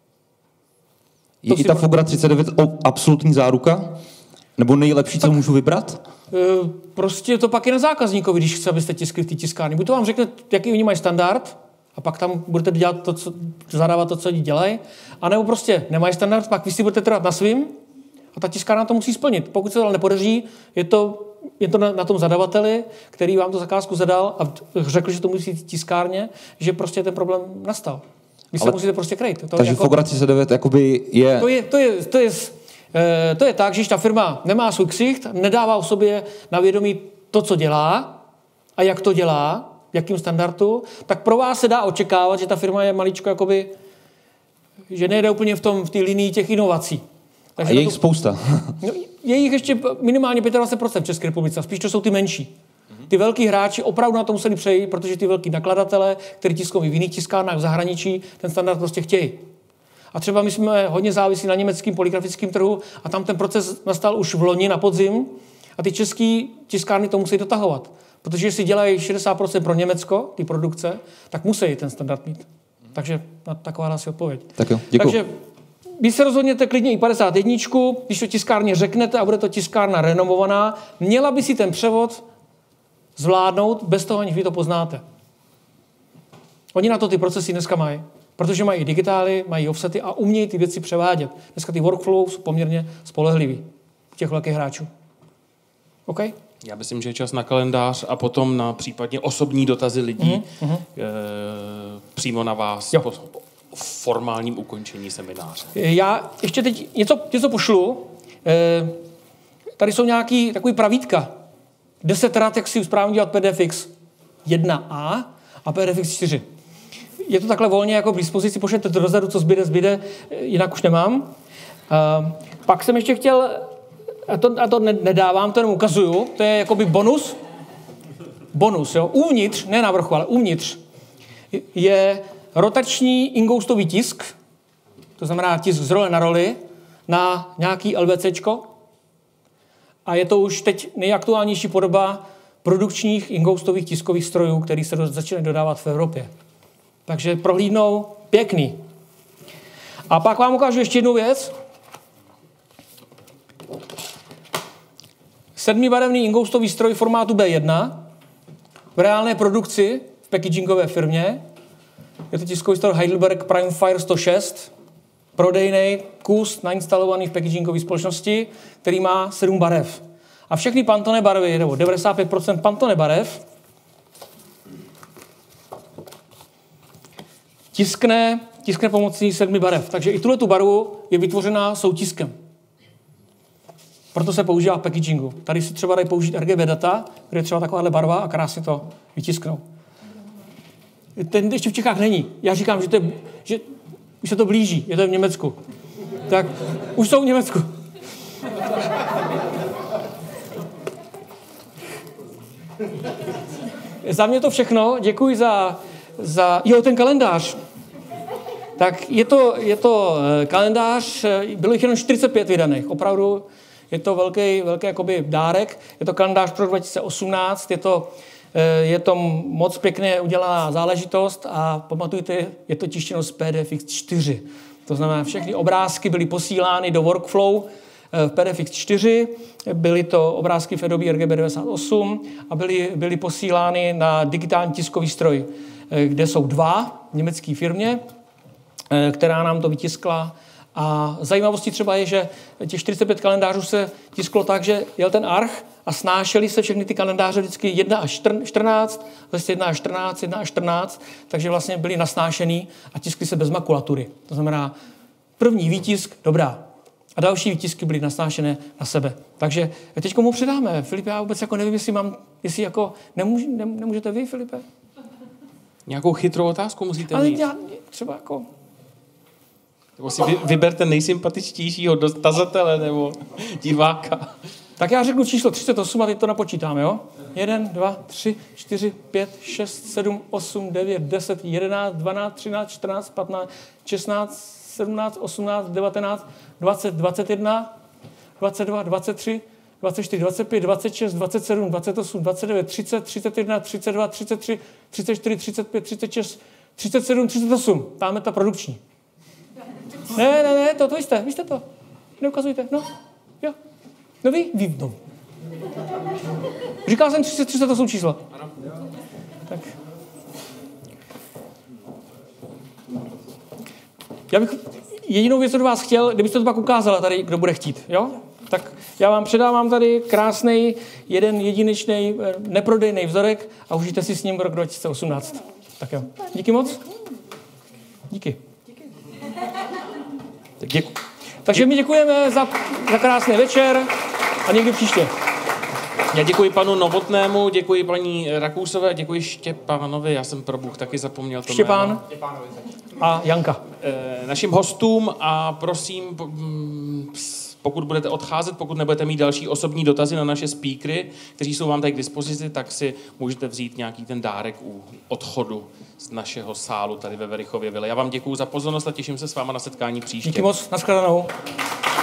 Je i ta Fogra třicet devět absolutní záruka? Nebo nejlepší, co tak, můžu vybrat? Prostě to pak je na zákazníkovi, když chce, abyste tiskli v té tiskárně. Buď to vám řekne, jaký oni mají standard, a pak tam budete dělat to, co, zadávat to, co oni dělají, anebo prostě nemají standard, pak vy si budete trvat na svým a ta tiskárna to musí splnit. Pokud se to ale nepodaří, je to, je to na, na tom zadavateli, který vám tu zakázku zadal a řekl, že to musí být tiskárně, že prostě ten problém nastal. Vy se ale, musíte prostě krejt. To takže jako, Fogra třicet devět jakoby je... To je, to je, to je, e, to je tak, že když ta firma nemá svůj ksicht, nedává o sobě na vědomí to, co dělá a jak to dělá, jakým standardu, tak pro vás se dá očekávat, že ta firma je maličko jakoby, že nejde úplně v tom v té linii těch inovací. Takže a je jich to, spousta. No, je jich ještě minimálně dvacet pět procent v České republice, spíš to jsou ty menší. Ty velký hráči opravdu na to museli přejít, protože ty velký nakladatele, kteří tisknou v jiných tiskárnách v zahraničí, ten standard prostě chtějí. A třeba my jsme hodně závislí na německém polygrafickém trhu a tam ten proces nastal už v loni na podzim a ty český tiskárny to musí dotahovat. Protože jestli dělají šedesát procent pro Německo, ty produkce, tak musí ten standard mít. Takže na taková asi odpověď. Tak jo, děkuji. Takže vy se rozhodněte klidně i padesát jedna, když to tiskárně řeknete a bude to tiskárna renomovaná, měla by si ten převod zvládnout bez toho, aniž vy to poznáte. Oni na to ty procesy dneska mají, protože mají digitály, mají offsety a umějí ty věci převádět. Dneska ty workflow jsou poměrně spolehlivý těch velkých hráčů. OK? Já myslím, že je čas na kalendář a potom na případně osobní dotazy lidí mm-hmm. e, přímo na vás jo. po formálním ukončení semináře. Já ještě teď něco, něco pošlu. E, tady jsou nějaký takový pravítka. Deset rad, jak si správně dělat P D F X jedna a a P D F X čtyři. Je to takhle volně jako k dispozici, pošlete to dozadu, co zbyde, zbyde, jinak už nemám. E, pak jsem ještě chtěl, a to, a to nedávám, to jenom ukazuju, to je jakoby bonus. Bonus, jo. Uvnitř, ne na vrchu, ale uvnitř je rotační ingoustový tisk, to znamená tisk z role na roli, na nějaký LVCčko. A je to už teď nejaktuálnější podoba produkčních ingoustových tiskových strojů, který se do, začínají dodávat v Evropě. Takže prohlídnou pěkný. A pak vám ukážu ještě jednu věc. Sedmibarevný ingoustový stroj formátu B jedna v reálné produkci v packagingové firmě. Je to tiskový stroj Heidelberg PrimeFire sto šest, prodejný kus nainstalovaný v packagingové společnosti, který má sedm barev. A všechny Pantone barvy, nebo devadesát pět procent Pantone barev, tiskne, tiskne pomocí sedmi barev. Takže i tuhle tu barvu je vytvořená soutiskem. Proto se používá v packagingu. Tady si třeba dají použít R G B data, kde je třeba takováhle barva a krásně to vytisknou. Ten ještě v Čechách není. Já říkám, že, to je, že už se to blíží. Je to v Německu. Tak už jsou v Německu. Za mě to všechno. Děkuji za... za jo, ten kalendář. Tak je to, je to kalendář, bylo jich jenom čtyřicet pět vydaných. Opravdu je to velký, velký jakoby dárek. Je to kalendář pro dva tisíce osmnáct, je to, je to moc pěkně udělaná záležitost a pamatujte, je to tištěno z P D F X čtyři. To znamená, všechny obrázky byly posílány do workflow v P D F X čtyři, byly to obrázky v Adobe R G B devadesát osm a byly, byly posílány na digitální tiskový stroj, kde jsou dva v německé firmě, která nám to vytiskla. A zajímavostí třeba je, že těch čtyřicet pět kalendářů se tisklo tak, že jel ten arch a snášely se všechny ty kalendáře vždycky jedna až čtrnáct, zase jedna až čtrnáct, jedna až čtrnáct, takže vlastně byly nasnášený a tiskly se bez makulatury. To znamená, první výtisk, dobrá. A další výtisky byly nasnášené na sebe. Takže teď komu předáme? Filipe, já vůbec jako nevím, jestli mám, jestli jako, nemůž, nemůžete vy, Filipe? Nějakou chytrou otázku musíte Ale mít. já, třeba jako... Nebo si vy, vyberte nejsympatičtějšího dotazatele nebo diváka. Tak já řeknu číslo třicet osm a teď to napočítám, jo? jedna, dva, tři, čtyři, pět, šest, sedm, osm, devět, deset, jedenáct, dvanáct, třináct, čtrnáct, patnáct, šestnáct, sedmnáct, osmnáct, devatenáct, dvacet, dvacet jedna, dvacet dva, dvacet tři, dvacet čtyři, dvacet pět, dvacet šest, dvacet sedm, dvacet osm, dvacet devět, třicet, třicet jedna, třicet dva, třicet tři, třicet čtyři, třicet pět, třicet šest, třicet sedm, třicet osm. Tam je ta produkční. Ne, ne, ne, to, to jste, vy jste to. Neukazujte, no, jo. No vy, vy, no. Říkal jsem třicet, třicet osm číslo. Ano. Tak. Já bych jedinou věc od vás chtěl, kdybyste to pak ukázala tady, kdo bude chtít, jo? Tak já vám předávám tady krásný, jeden jedinečný, neprodejný vzorek a užijte si s ním rok dva tisíce osmnáct. Tak jo. Díky moc. Díky. Děkuji. Takže my děkujeme za, za krásný večer a někdy příště. Já děkuji panu Novotnému, děkuji paní Rakousové, děkuji Štěpánovi, já jsem pro Bůh taky zapomněl to Štěpán jméno. a Janka. E, našim hostům a prosím, pokud budete odcházet, pokud nebudete mít další osobní dotazy na naše speakery, kteří jsou vám tady k dispozici, tak si můžete vzít nějaký ten dárek u odchodu z našeho sálu tady ve Verichově Vile. Já vám děkuji za pozornost a těším se s váma na setkání příště. Díky moc, nashledanou.